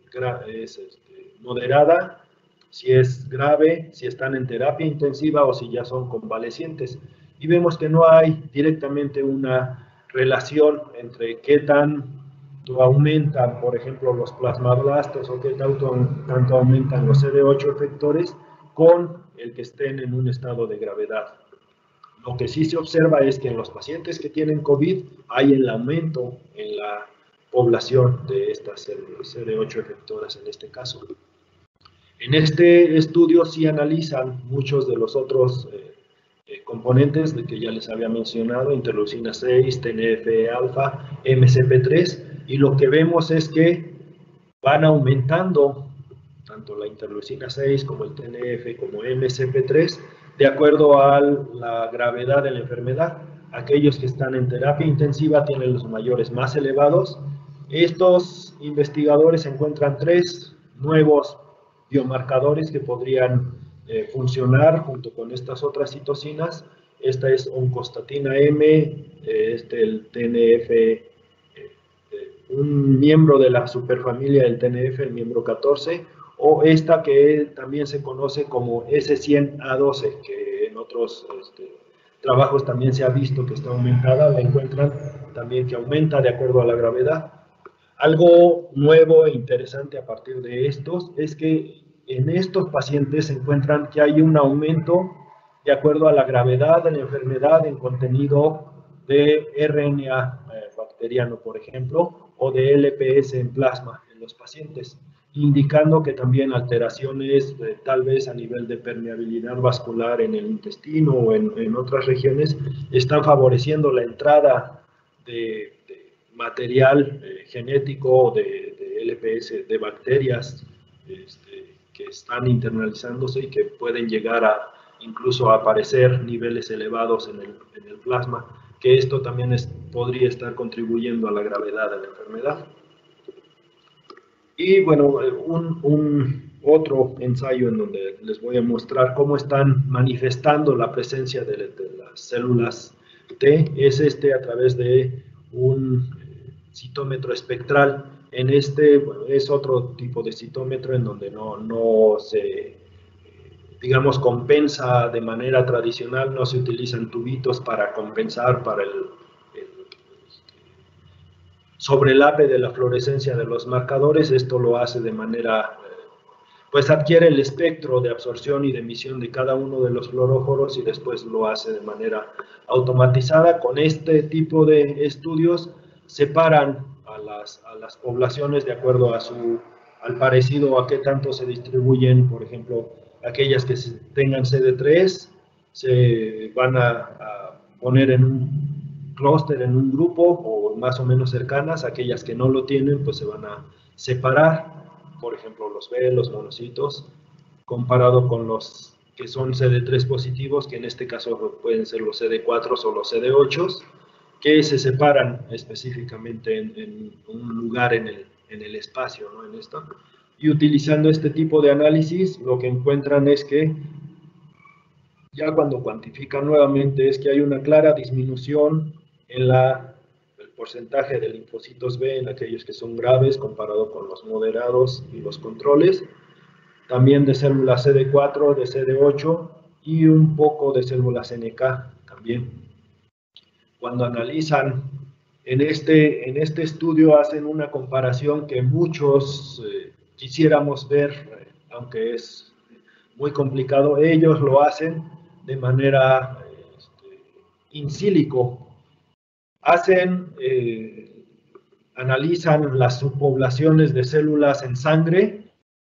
moderada, si es grave, si están en terapia intensiva o si ya son convalecientes. Y vemos que no hay directamente una relación entre qué tanto aumentan, por ejemplo, los plasmablastos, o qué tanto aumentan los CD8 efectores con el que estén en un estado de gravedad. Lo que sí se observa es que en los pacientes que tienen COVID hay el aumento en la población de estas CD8 efectoras en este caso. En este estudio sí analizan muchos de los otros componentes de que ya les había mencionado, interleucina 6, TNF-alfa, MCP3, y lo que vemos es que van aumentando tanto la interleucina 6 como el TNF como MCP3 de acuerdo a la gravedad de la enfermedad. Aquellos que están en terapia intensiva tienen los mayores más elevados. Estos investigadores encuentran 3 nuevos biomarcadores que podrían funcionar junto con estas otras citocinas. Esta es oncostatina M, el TNF, un miembro de la superfamilia del TNF, el miembro 14, o esta que también se conoce como S100A12, que en otros trabajos también se ha visto que está aumentada, la encuentran también que aumenta de acuerdo a la gravedad. Algo nuevo e interesante a partir de estos es que en estos pacientes se encuentran que hay un aumento de acuerdo a la gravedad de la enfermedad en contenido de RNA bacteriano, por ejemplo, o de LPS en plasma en los pacientes, indicando que también alteraciones tal vez a nivel de permeabilidad vascular en el intestino o en otras regiones están favoreciendo la entrada de material genético de LPS, de bacterias que están internalizándose y que pueden llegar a incluso a aparecer niveles elevados en el plasma, que esto también podría estar contribuyendo a la gravedad de la enfermedad. Y bueno, otro ensayo en donde les voy a mostrar cómo están manifestando la presencia de las células T es a través de un citómetro espectral. En bueno, es otro tipo de citómetro en donde no se, digamos, compensa de manera tradicional, no se utilizan tubitos para compensar para el sobrelape de la fluorescencia de los marcadores. Esto lo hace de manera, pues adquiere el espectro de absorción y de emisión de cada uno de los fluoróforos y después lo hace de manera automatizada. Con este tipo de estudios separan a las poblaciones de acuerdo al parecido, a qué tanto se distribuyen. Por ejemplo, aquellas que tengan CD3 se van a poner en un clúster, en un grupo o más o menos cercanas. Aquellas que no lo tienen pues se van a separar, por ejemplo los B, los monocitos, comparado con los que son CD3 positivos, que en este caso pueden ser los CD4 o los CD8, que se separan específicamente en un lugar en el espacio, ¿no? En esto. Y utilizando este tipo de análisis, lo que encuentran es que ya cuando cuantifican nuevamente es que hay una clara disminución en el porcentaje de linfocitos B en aquellos que son graves comparado con los moderados y los controles, también de células CD4, de CD8 y un poco de células NK también. Cuando analizan en este estudio hacen una comparación que muchos quisiéramos ver, aunque es muy complicado. Ellos lo hacen de manera in silico. Analizan las subpoblaciones de células en sangre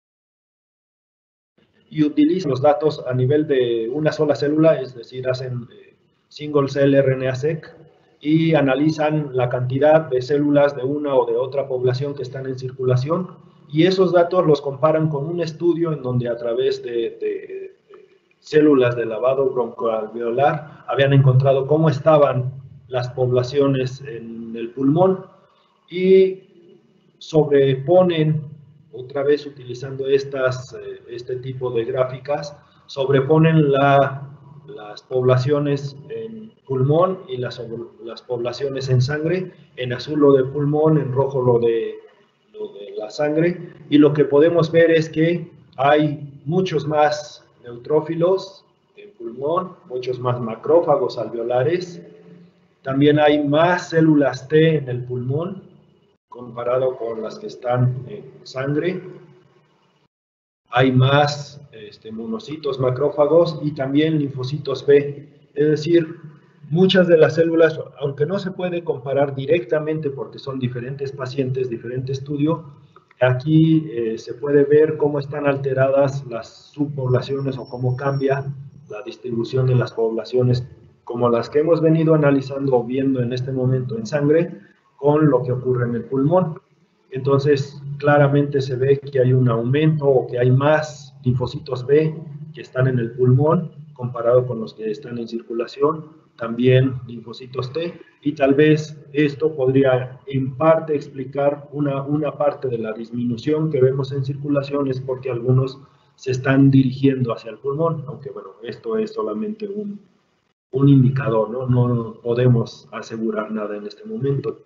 y utilizan los datos a nivel de una sola célula, es decir, hacen single cell RNA-seq y analizan la cantidad de células de una o de otra población que están en circulación, y esos datos los comparan con un estudio en donde a través de células de lavado broncoalveolar habían encontrado cómo estaban las poblaciones en el pulmón y sobreponen, otra vez utilizando este tipo de gráficas, sobreponen las poblaciones en pulmón y las poblaciones en sangre, en azul lo de pulmón, en rojo lo de la sangre, y lo que podemos ver es que hay muchos más neutrófilos en pulmón, muchos más macrófagos alveolares, también hay más células T en el pulmón comparado con las que están en sangre, hay más monocitos macrófagos y también linfocitos B, es decir, muchas de las células, aunque no se puede comparar directamente porque son diferentes pacientes, diferente estudio, aquí se puede ver cómo están alteradas las subpoblaciones o cómo cambia la distribución de las poblaciones como las que hemos venido analizando o viendo en este momento en sangre con lo que ocurre en el pulmón. Entonces, claramente se ve que hay un aumento o que hay más linfocitos B que están en el pulmón comparado con los que están en circulación, también linfocitos T, y tal vez esto podría en parte explicar una parte de la disminución que vemos en circulación, es porque algunos se están dirigiendo hacia el pulmón, aunque bueno, esto es solamente un indicador, ¿no? No podemos asegurar nada en este momento.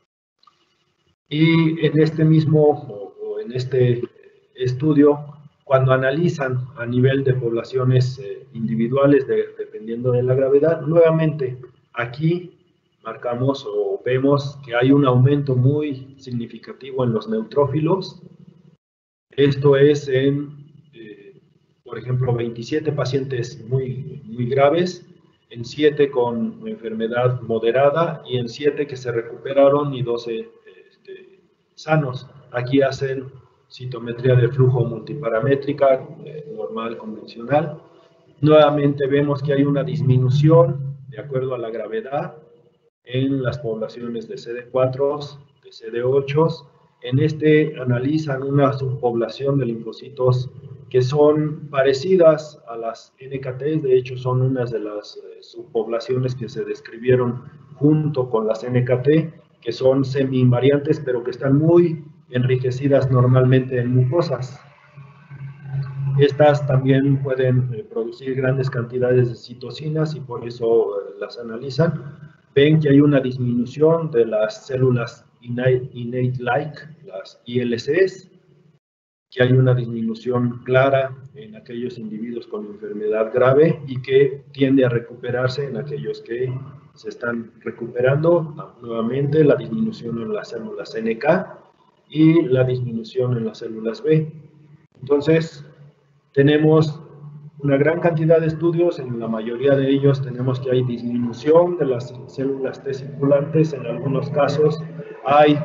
Y en este mismo, o en este estudio, cuando analizan a nivel de poblaciones individuales, dependiendo de la gravedad, nuevamente aquí marcamos o vemos que hay un aumento muy significativo en los neutrófilos. Esto es en, por ejemplo, 27 pacientes muy graves, en 7 con enfermedad moderada y en 7 que se recuperaron y 12 sanos. Aquí hacen citometría de flujo multiparamétrica, normal, convencional. Nuevamente vemos que hay una disminución, de acuerdo a la gravedad, en las poblaciones de CD4, de CD8. En este analizan una subpoblación de linfocitos que son parecidas a las NKT, de hecho son unas de las subpoblaciones que se describieron junto con las NKT, que son semi-invariantes, pero que están muy enriquecidas normalmente en mucosas. Estas también pueden producir grandes cantidades de citocinas y por eso las analizan. Ven que hay una disminución de las células innate-like, las ILCs, que hay una disminución clara en aquellos individuos con enfermedad grave y que tiende a recuperarse en aquellos que se están recuperando. Nuevamente, la disminución en las células NK y la disminución en las células B. Entonces, tenemos una gran cantidad de estudios, en la mayoría de ellos tenemos que hay disminución de las células T circulantes, en algunos casos hay,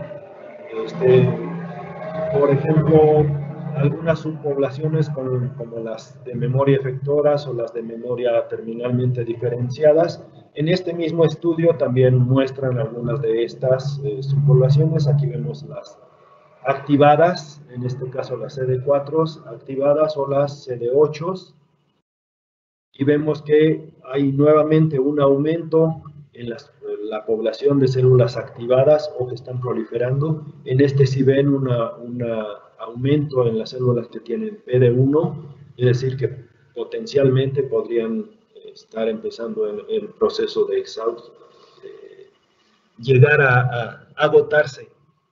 por ejemplo, algunas subpoblaciones como las de memoria efectoras o las de memoria terminalmente diferenciadas. En este mismo estudio también muestran algunas de estas subpoblaciones. Aquí vemos las activadas, en este caso las CD4 activadas o las CD8, y vemos que hay nuevamente un aumento en la población de células activadas o que están proliferando. En este sí ven un aumento en las células que tienen PD1, es decir, que potencialmente podrían estar empezando el proceso de exhausto, llegar a agotarse.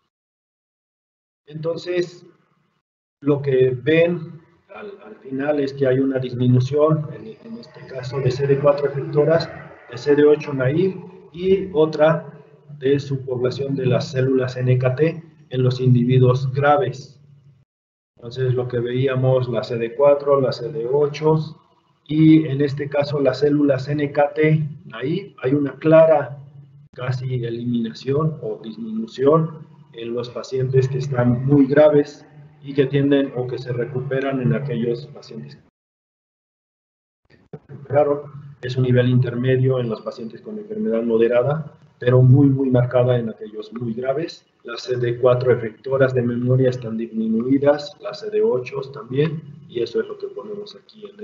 Entonces, lo que ven al final es que hay una disminución, en este caso de CD4 efectoras, de CD8 naive y otra de subpoblación de las células NKT en los individuos graves. Entonces, lo que veíamos, la CD4, la CD8 y en este caso las células NKT, ahí hay una clara casi eliminación o disminución en los pacientes que están muy graves y que tienden o que se recuperan en aquellos pacientes que se recuperaron. Es un nivel intermedio en los pacientes con enfermedad moderada, pero muy marcada en aquellos muy graves. Las CD4 efectoras de memoria están disminuidas, las CD8 también, y eso es lo que ponemos aquí en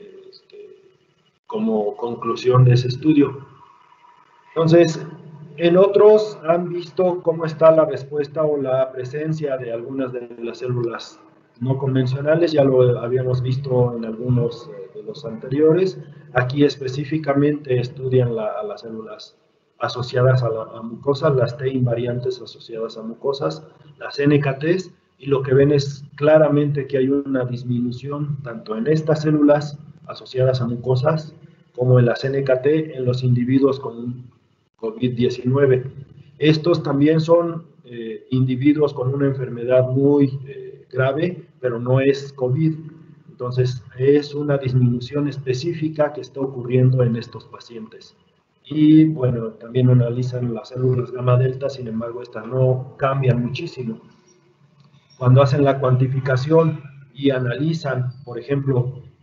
como conclusión de ese estudio. Entonces, en otros han visto cómo está la respuesta o la presencia de algunas de las células no convencionales, ya lo habíamos visto en algunos de los anteriores. Aquí específicamente estudian a las células asociadas a mucosas, las T invariantes asociadas a mucosas, las NKTs, y lo que ven es claramente que hay una disminución tanto en estas células asociadas a mucosas como en las NKT en los individuos con COVID-19. Estos también son individuos con una enfermedad muy grave, pero no es COVID. Entonces, es una disminución específica que está ocurriendo en estos pacientes. Y, bueno, también analizan las células gamma delta, sin embargo, estas no cambian muchísimo. Cuando hacen la cuantificación y analizan, por ejemplo,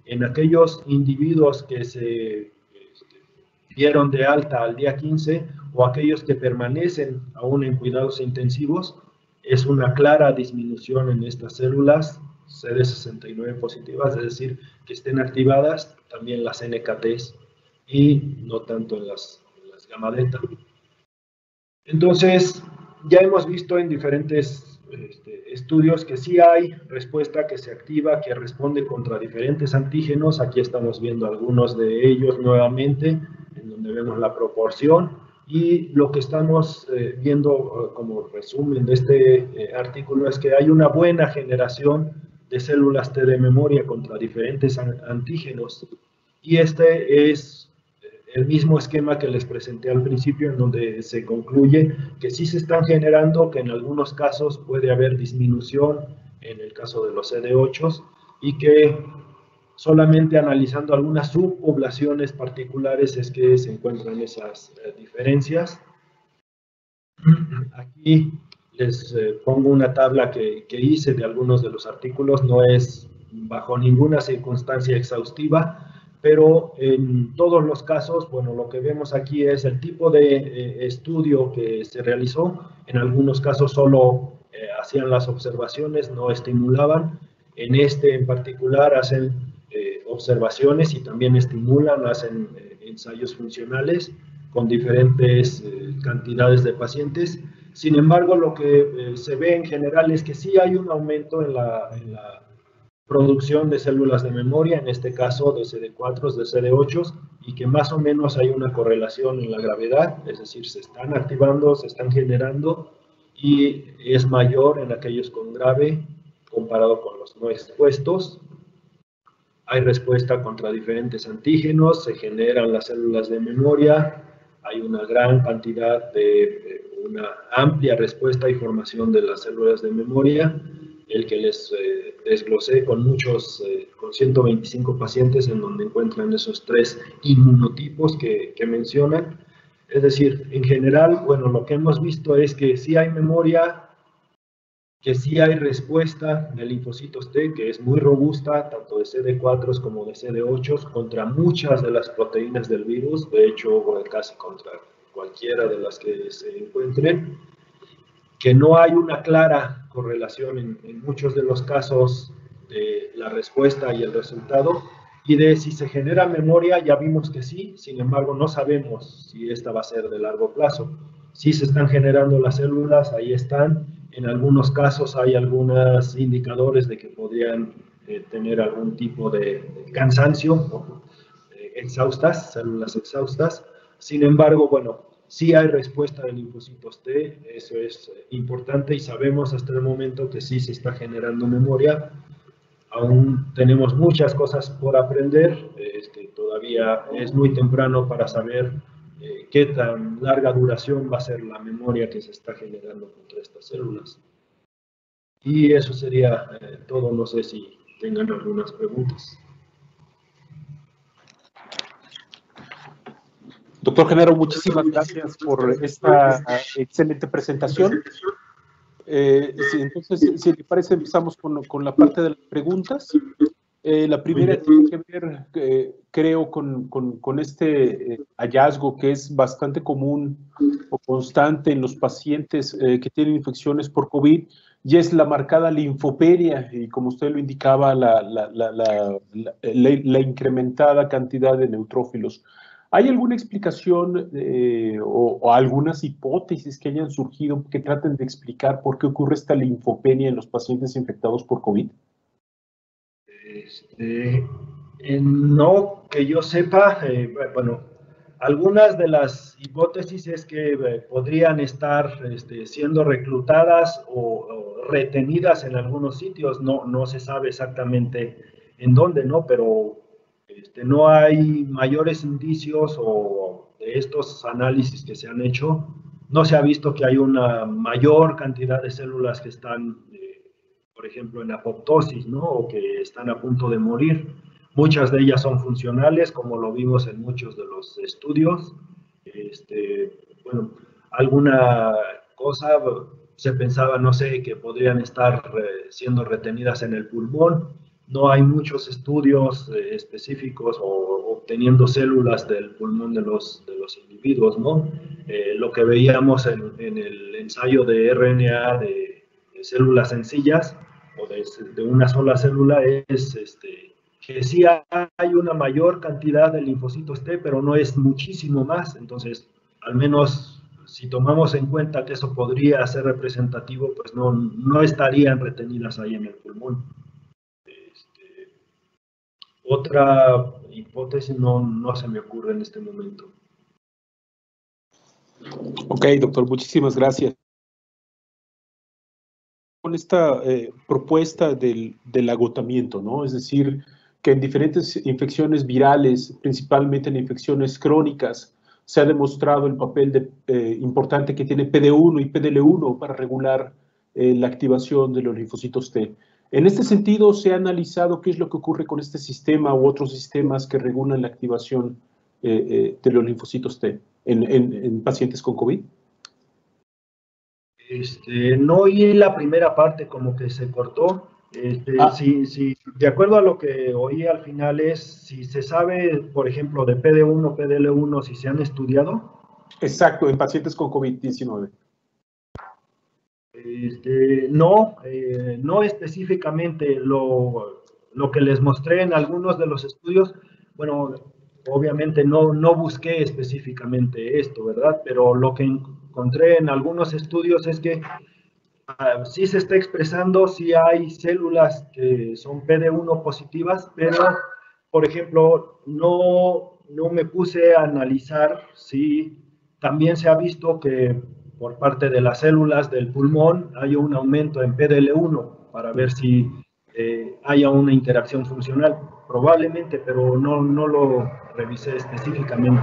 en aquellos individuos que se dieron de alta al día 15 o aquellos que permanecen aún en cuidados intensivos, es una clara disminución en estas células CD69 positivas, es decir, que estén activadas también las NKTs y no tanto en las gamma delta. Entonces, ya hemos visto en diferentes estudios que sí hay respuesta que se activa, que responde contra diferentes antígenos. Aquí estamos viendo algunos de ellos nuevamente, en donde vemos la proporción. Y lo que estamos viendo como resumen de este artículo es que hay una buena generación de células T de memoria contra diferentes antígenos. Y este es el mismo esquema que les presenté al principio, en donde se concluye que sí se están generando, que en algunos casos puede haber disminución, en el caso de los CD8, y que solamente analizando algunas subpoblaciones particulares es que se encuentran esas diferencias. Aquí les pongo una tabla que hice de algunos de los artículos, no es bajo ninguna circunstancia exhaustiva, pero en todos los casos, bueno, lo que vemos aquí es el tipo de estudio que se realizó. En algunos casos solo hacían las observaciones, no estimulaban. En este en particular hacen observaciones y también estimulan, hacen ensayos funcionales con diferentes cantidades de pacientes. Sin embargo, lo que se ve en general es que sí hay un aumento en la producción de células de memoria, en este caso de CD4, de CD8, y que más o menos hay una correlación en la gravedad, es decir, se están activando, se están generando, y es mayor en aquellos con grave comparado con los no expuestos. Hay respuesta contra diferentes antígenos, se generan las células de memoria, hay una gran cantidad una amplia respuesta y formación de las células de memoria, el que les desglosé con 125 pacientes en donde encuentran esos 3 inmunotipos que mencionan. Es decir, en general, bueno, lo que hemos visto es que sí hay memoria, que sí hay respuesta de linfocitos T, que es muy robusta, tanto de CD4 como de CD8, contra muchas de las proteínas del virus, de hecho, casi contra cualquiera de las que se encuentren, que no hay una clara correlación en muchos de los casos de la respuesta y el resultado, y de si se genera memoria, ya vimos que sí, sin embargo, no sabemos si esta va a ser de largo plazo. Sí se están generando las células, ahí están. En algunos casos hay algunos indicadores de que podrían tener algún tipo de cansancio, exhaustas, células exhaustas. Sin embargo, bueno, sí hay respuesta de linfocitos T, eso es importante y sabemos hasta el momento que sí se está generando memoria. Aún tenemos muchas cosas por aprender, todavía es muy temprano para saber qué tan larga duración va a ser la memoria que se está generando contra estas células. Y eso sería todo, no sé si tengan algunas preguntas. Doctor Genaro, muchísimas gracias por esta excelente presentación. Entonces, si le parece, empezamos con la parte de las preguntas. La primera tiene que ver, creo, con este hallazgo que es bastante común o constante en los pacientes que tienen infecciones por COVID, y es la marcada linfopenia, y como usted lo indicaba, la incrementada cantidad de neutrófilos. ¿Hay alguna explicación o algunas hipótesis que hayan surgido que traten de explicar por qué ocurre esta linfopenia en los pacientes infectados por COVID? No que yo sepa, bueno, algunas de las hipótesis es que podrían estar siendo reclutadas o retenidas en algunos sitios, no se sabe exactamente en dónde, ¿no? Pero no hay mayores indicios o de estos análisis que se han hecho, no se ha visto que hay una mayor cantidad de células que están por ejemplo, en apoptosis, ¿no? O que están a punto de morir. Muchas de ellas son funcionales, como lo vimos en muchos de los estudios. Bueno, alguna cosa se pensaba, no sé, que podrían estar siendo retenidas en el pulmón. no hay muchos estudios específicos o obteniendo células del pulmón de los individuos, ¿no? Lo que veíamos en el ensayo de RNA de células sencillas o de una sola célula es que sí hay una mayor cantidad de linfocitos T, pero no es muchísimo más. Entonces, al menos si tomamos en cuenta que eso podría ser representativo, pues no estarían retenidas ahí en el pulmón. Otra hipótesis no se me ocurre en este momento. Ok, doctor, muchísimas gracias. Con esta propuesta del agotamiento, ¿no? Es decir, que en diferentes infecciones virales, principalmente en infecciones crónicas, se ha demostrado el papel importante que tiene PD-1 y PDL-1 para regular la activación de los linfocitos T. En este sentido, ¿se ha analizado qué es lo que ocurre con este sistema u otros sistemas que regulan la activación de los linfocitos T en pacientes con COVID? No oí la primera parte, como que se cortó. Sí, de acuerdo a lo que oí al final es, si se sabe, por ejemplo, de PD-1, PDL-1, si se han estudiado. Exacto, en pacientes con COVID-19. No específicamente lo que les mostré en algunos de los estudios, bueno, obviamente no busqué específicamente esto, ¿verdad? Pero lo que encontré en algunos estudios es que sí se está expresando, sí hay células que son PD-1 positivas, pero, por ejemplo, no me puse a analizar si también se ha visto que por parte de las células del pulmón hay un aumento en PDL1 para ver si haya una interacción funcional. Probablemente, pero no lo revisé específicamente.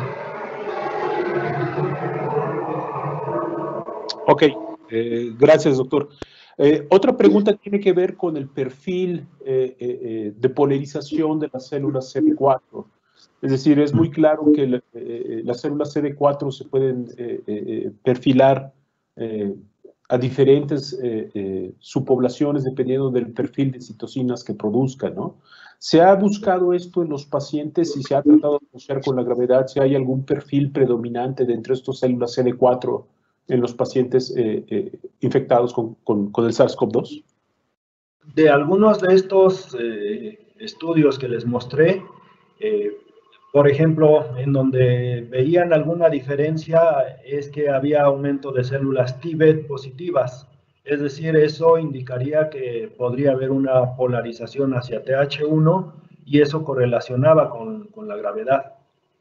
Ok, gracias, doctor. Otra pregunta tiene que ver con el perfil de polarización de las células CD4. Es decir, es muy claro que las células CD4 se pueden perfilar a diferentes subpoblaciones dependiendo del perfil de citocinas que produzcan, ¿no? ¿Se ha buscado esto en los pacientes y se ha tratado de asociar con la gravedad si hay algún perfil predominante dentro de estas células CD4 en los pacientes infectados con el SARS-CoV-2? De algunos de estos estudios que les mostré, por ejemplo, en donde veían alguna diferencia es que había aumento de células TIBET positivas. Es decir, eso indicaría que podría haber una polarización hacia TH1 y eso correlacionaba con la gravedad.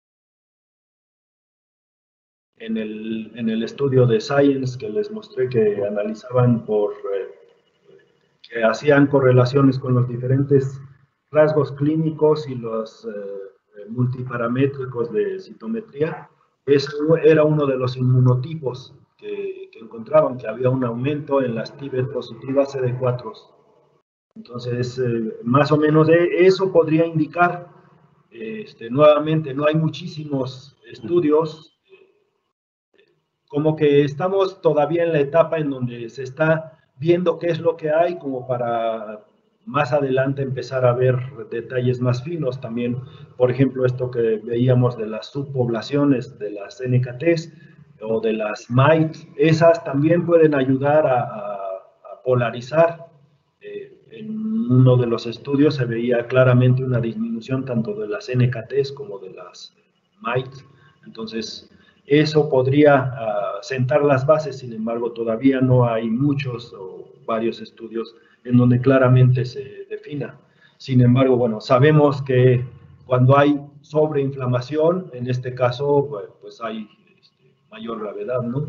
En el estudio de Science que les mostré que analizaban que hacían correlaciones con los diferentes rasgos clínicos y los multiparamétricos de citometría, eso era uno de los inmunotipos que encontraban, que había un aumento en las TIBET positivas CD4. Entonces, más o menos eso podría indicar, nuevamente, no hay muchísimos estudios, como que estamos todavía en la etapa en donde se está viendo qué es lo que hay, como para más adelante empezar a ver detalles más finos también. Por ejemplo, esto que veíamos de las subpoblaciones de las NKTs o de las MIT, esas también pueden ayudar a polarizar. En uno de los estudios se veía claramente una disminución tanto de las NKTs como de las MIT. Entonces, eso podría sentar las bases, sin embargo, todavía no hay muchos o varios estudios en donde claramente se defina. Sin embargo, bueno, sabemos que cuando hay sobreinflamación, en este caso, pues hay mayor gravedad, ¿no?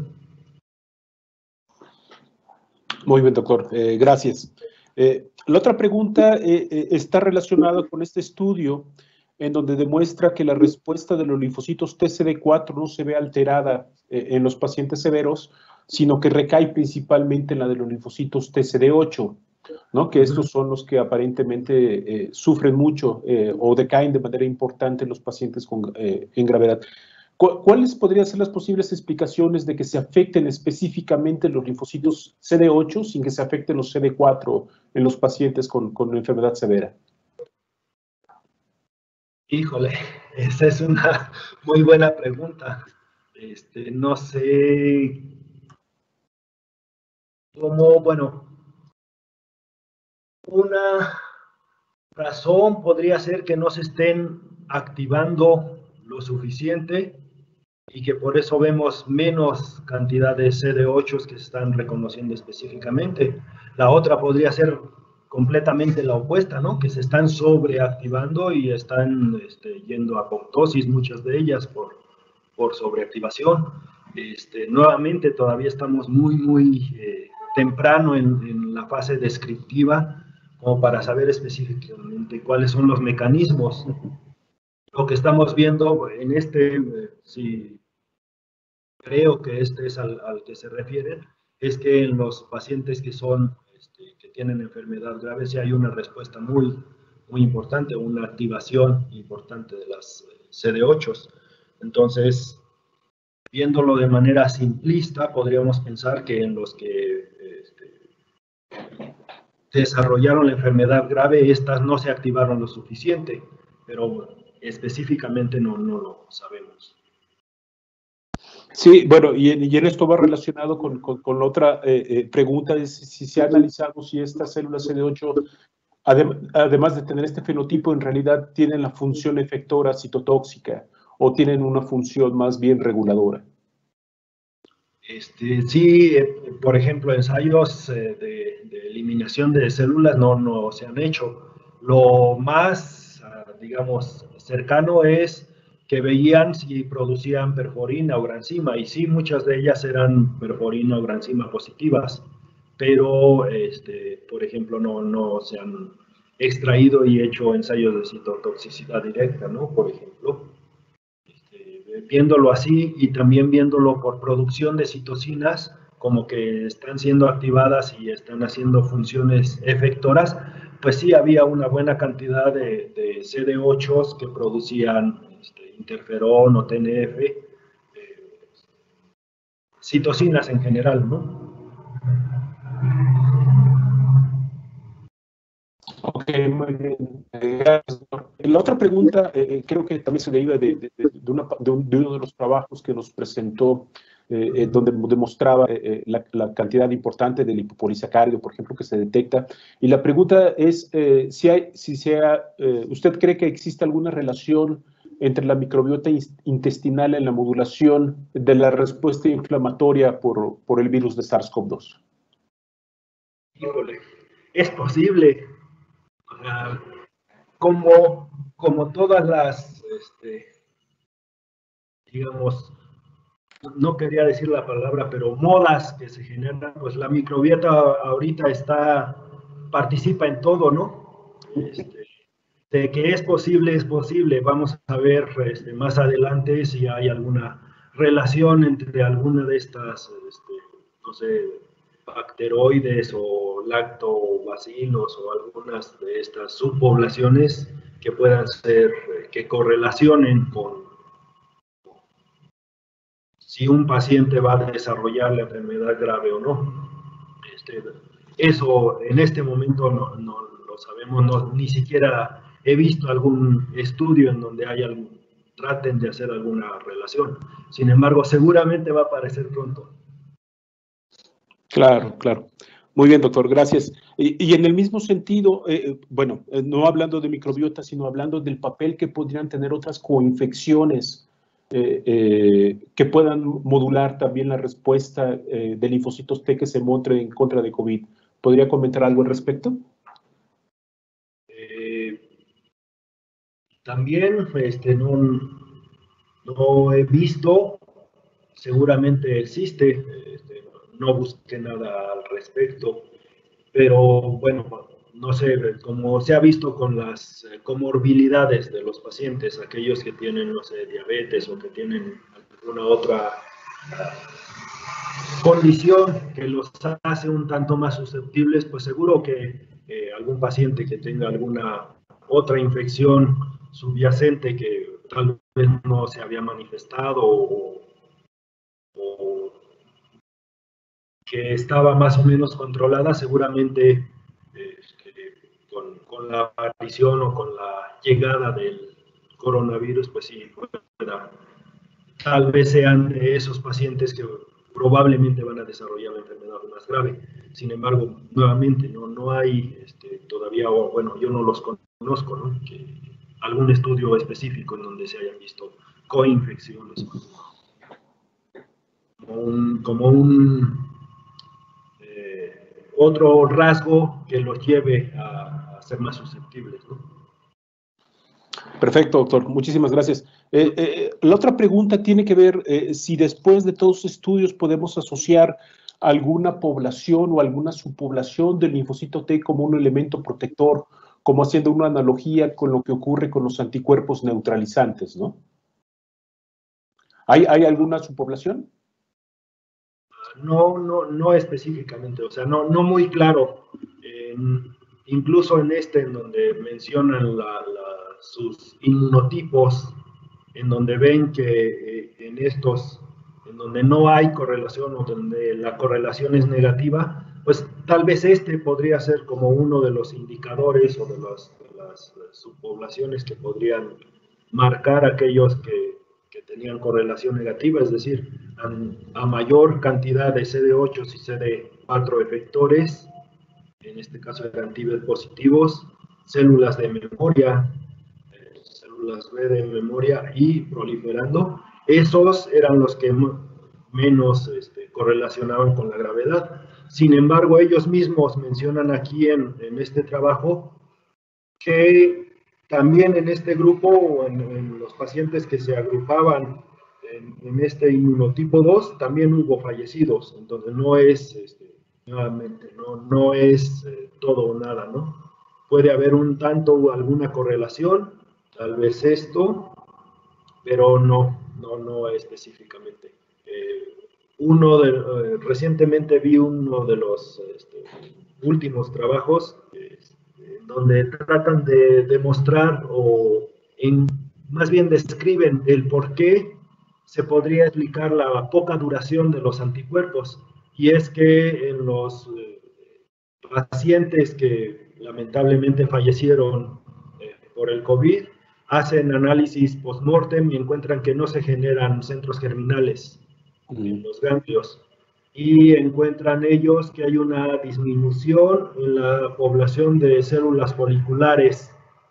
Muy bien, doctor. Gracias. La otra pregunta está relacionada con este estudio en donde demuestra que la respuesta de los linfocitos TCD4 no se ve alterada en los pacientes severos, sino que recae principalmente en la de los linfocitos TCD8, ¿no? Que estos son los que aparentemente sufren mucho o decaen de manera importante en los pacientes en gravedad. ¿Cuáles podrían ser las posibles explicaciones de que se afecten específicamente los linfocitos CD8 sin que se afecten los CD4 en los pacientes con enfermedad severa? Híjole, esa es una muy buena pregunta. No sé cómo, bueno, una razón podría ser que no se estén activando lo suficiente y que por eso vemos menos cantidad de CD8 que se están reconociendo específicamente. La otra podría ser completamente la opuesta, ¿no? Que se están sobreactivando y están yendo a apoptosis, muchas de ellas por sobreactivación. Nuevamente, todavía estamos muy temprano en la fase descriptiva como para saber específicamente cuáles son los mecanismos. Lo que estamos viendo en si creo que este es al que se refiere, es que en los pacientes que tienen enfermedad grave, sí hay una respuesta muy importante, una activación importante de las CD8. Entonces, viéndolo de manera simplista, podríamos pensar que en los que desarrollaron la enfermedad grave, estas no se activaron lo suficiente, pero específicamente no lo sabemos. Sí, bueno, y en esto va relacionado con la otra pregunta, es si se ha analizado si estas células CD8, además de tener este fenotipo, en realidad tienen la función efectora citotóxica o tienen una función más bien reguladora. Sí, por ejemplo, ensayos de eliminación de células no se han hecho. Lo más, digamos, cercano es que veían si producían perforina o granzima, y sí, muchas de ellas eran perforina o granzima positivas, pero, por ejemplo, no se han extraído y hecho ensayos de citotoxicidad directa, ¿no? Por ejemplo. Viéndolo así y también viéndolo por producción de citocinas, como que están siendo activadas y están haciendo funciones efectoras, pues sí había una buena cantidad de CD8 que producían interferón o TNF, citocinas en general, ¿no? Ok, muy bien. Gracias, doctor. La otra pregunta, creo que también se deriva de uno de los trabajos que nos presentó, donde demostraba la cantidad importante del lipopolisacárido, por ejemplo, que se detecta. Y la pregunta es ¿usted cree que existe alguna relación entre la microbiota intestinal en la modulación de la respuesta inflamatoria por el virus de SARS-CoV-2? Híjole, es posible. Como todas las, digamos, no quería decir la palabra, pero modas que se generan, pues la microbiota ahorita participa en todo, ¿no? De que es posible. Vamos a ver más adelante si hay alguna relación entre alguna de estas, no sé, bacteroides o lactobacilos o algunas de estas subpoblaciones que puedan ser, que correlacionen con si un paciente va a desarrollar la enfermedad grave o no. Eso en este momento no lo sabemos, ni siquiera he visto algún estudio en donde traten de hacer alguna relación. Sin embargo, seguramente va a aparecer pronto. Claro, claro. Muy bien, doctor, gracias. Y en el mismo sentido, bueno, no hablando de microbiota, sino hablando del papel que podrían tener otras coinfecciones que puedan modular también la respuesta de linfocitos T que se muestre en contra de COVID. ¿Podría comentar algo al respecto? También no he visto, seguramente existe, no busqué nada al respecto, pero bueno, no sé, como se ha visto con las comorbilidades de los pacientes, aquellos que tienen, no sé, diabetes o que tienen alguna otra condición que los hace un tanto más susceptibles, pues seguro que algún paciente que tenga alguna otra infección subyacente que tal vez no se había manifestado o que estaba más o menos controlada, seguramente con la aparición o con la llegada del coronavirus, pues sí, tal vez sean esos pacientes que probablemente van a desarrollar la enfermedad más grave. Sin embargo, nuevamente, no hay todavía, o bueno, yo no los conozco, ¿no? Que algún estudio específico en donde se hayan visto coinfecciones como un otro rasgo que los lleve a ser más susceptibles, ¿no? Perfecto, doctor. Muchísimas gracias. La otra pregunta tiene que ver si después de todos los estudios podemos asociar alguna población o alguna subpoblación del linfocito T como un elemento protector, como haciendo una analogía con lo que ocurre con los anticuerpos neutralizantes, ¿no? ¿Hay alguna subpoblación? No específicamente, o sea, no muy claro. Incluso en donde mencionan sus inmunotipos, en donde ven que en donde no hay correlación o donde la correlación es negativa, pues tal vez podría ser como uno de los indicadores o de las subpoblaciones que podrían marcar aquellos que tenían correlación negativa, es decir, a mayor cantidad de CD8 y CD4 efectores, en este caso eran T-bell positivos, células de memoria, células B de memoria y proliferando, esos eran los que menos correlacionaban con la gravedad. Sin embargo, ellos mismos mencionan aquí en este trabajo que también en este grupo o en los pacientes que se agrupaban en este inmunotipo 2, también hubo fallecidos. Entonces no es, nuevamente, no es todo o nada, ¿no? Puede haber un tanto o alguna correlación, tal vez pero no específicamente. Recientemente vi uno de los últimos trabajos donde tratan de demostrar más bien describen el por qué se podría explicar la poca duración de los anticuerpos. Y es que en los pacientes que lamentablemente fallecieron por el COVID, hacen análisis post-mortem y encuentran que no se generan centros germinales en los ganglios. Y encuentran ellos que hay una disminución en la población de células foliculares.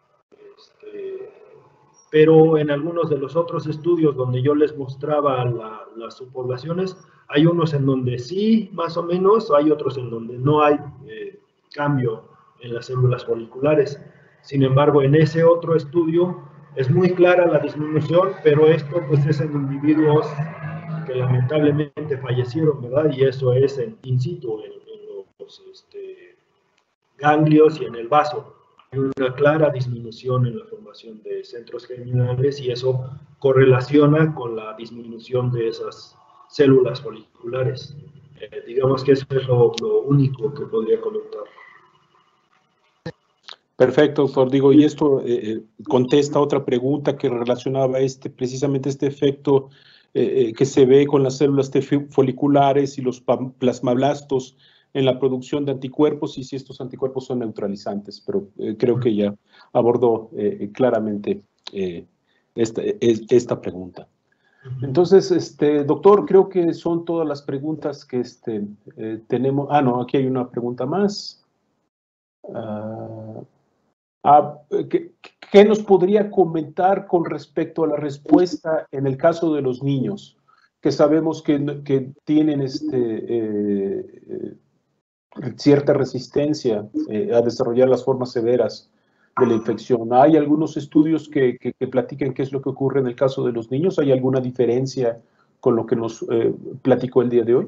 Pero en algunos de los otros estudios donde yo les mostraba las subpoblaciones, hay unos en donde sí, más o menos, hay otros en donde no hay cambio en las células foliculares. Sin embargo, en ese otro estudio es muy clara la disminución, pero esto pues es en individuos que lamentablemente fallecieron, ¿verdad? Y eso es in situ, en los ganglios y en el vaso. Hay una clara disminución en la formación de centros germinales y eso correlaciona con la disminución de esas células foliculares. Digamos que eso es lo único que podría comentar. Perfecto, doctor. Digo, y esto contesta otra pregunta que relacionaba precisamente este efecto que se ve con las células T foliculares y los plasmablastos en la producción de anticuerpos y si estos anticuerpos son neutralizantes, pero creo que ya abordó claramente esta pregunta. Entonces, doctor, creo que son todas las preguntas que tenemos. Ah, no, aquí hay una pregunta más. ¿Qué nos podría comentar con respecto a la respuesta en el caso de los niños? Que sabemos que tienen cierta resistencia a desarrollar las formas severas de la infección. ¿Hay algunos estudios que platiquen qué es lo que ocurre en el caso de los niños? ¿Hay alguna diferencia con lo que nos platicó el día de hoy?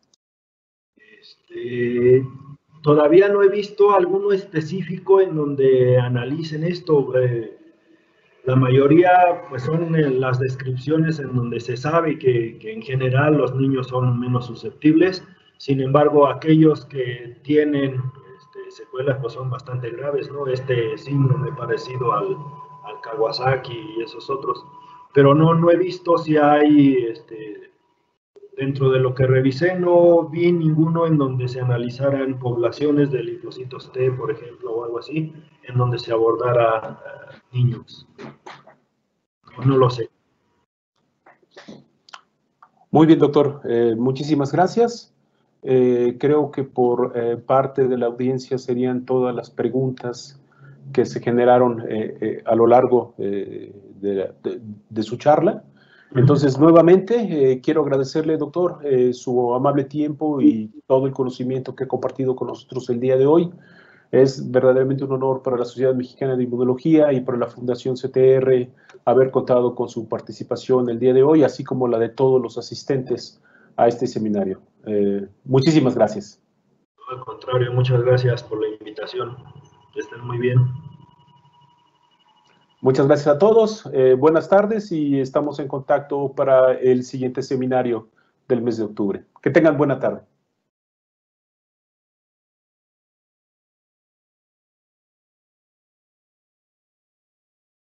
Todavía no he visto alguno específico en donde analicen esto. La mayoría pues son las descripciones en donde se sabe que en general los niños son menos susceptibles. Sin embargo, aquellos que tienen secuelas pues son bastante graves, ¿no? Este síndrome parecido al Kawasaki y esos otros. Pero no he visto si hay dentro de lo que revisé, no vi ninguno en donde se analizaran poblaciones de linfocitos T, por ejemplo, o algo así, en donde se abordara niños. No lo sé. Muy bien, doctor. Muchísimas gracias. Creo que por parte de la audiencia serían todas las preguntas que se generaron a lo largo de su charla. Entonces, nuevamente, quiero agradecerle, doctor, su amable tiempo y todo el conocimiento que ha compartido con nosotros el día de hoy. Es verdaderamente un honor para la Sociedad Mexicana de Inmunología y para la Fundación CTR haber contado con su participación el día de hoy, así como la de todos los asistentes a este seminario. Muchísimas gracias. Al contrario, muchas gracias por la invitación. Que estén muy bien. Muchas gracias a todos. Buenas tardes y estamos en contacto para el siguiente seminario del mes de octubre. Que tengan buena tarde.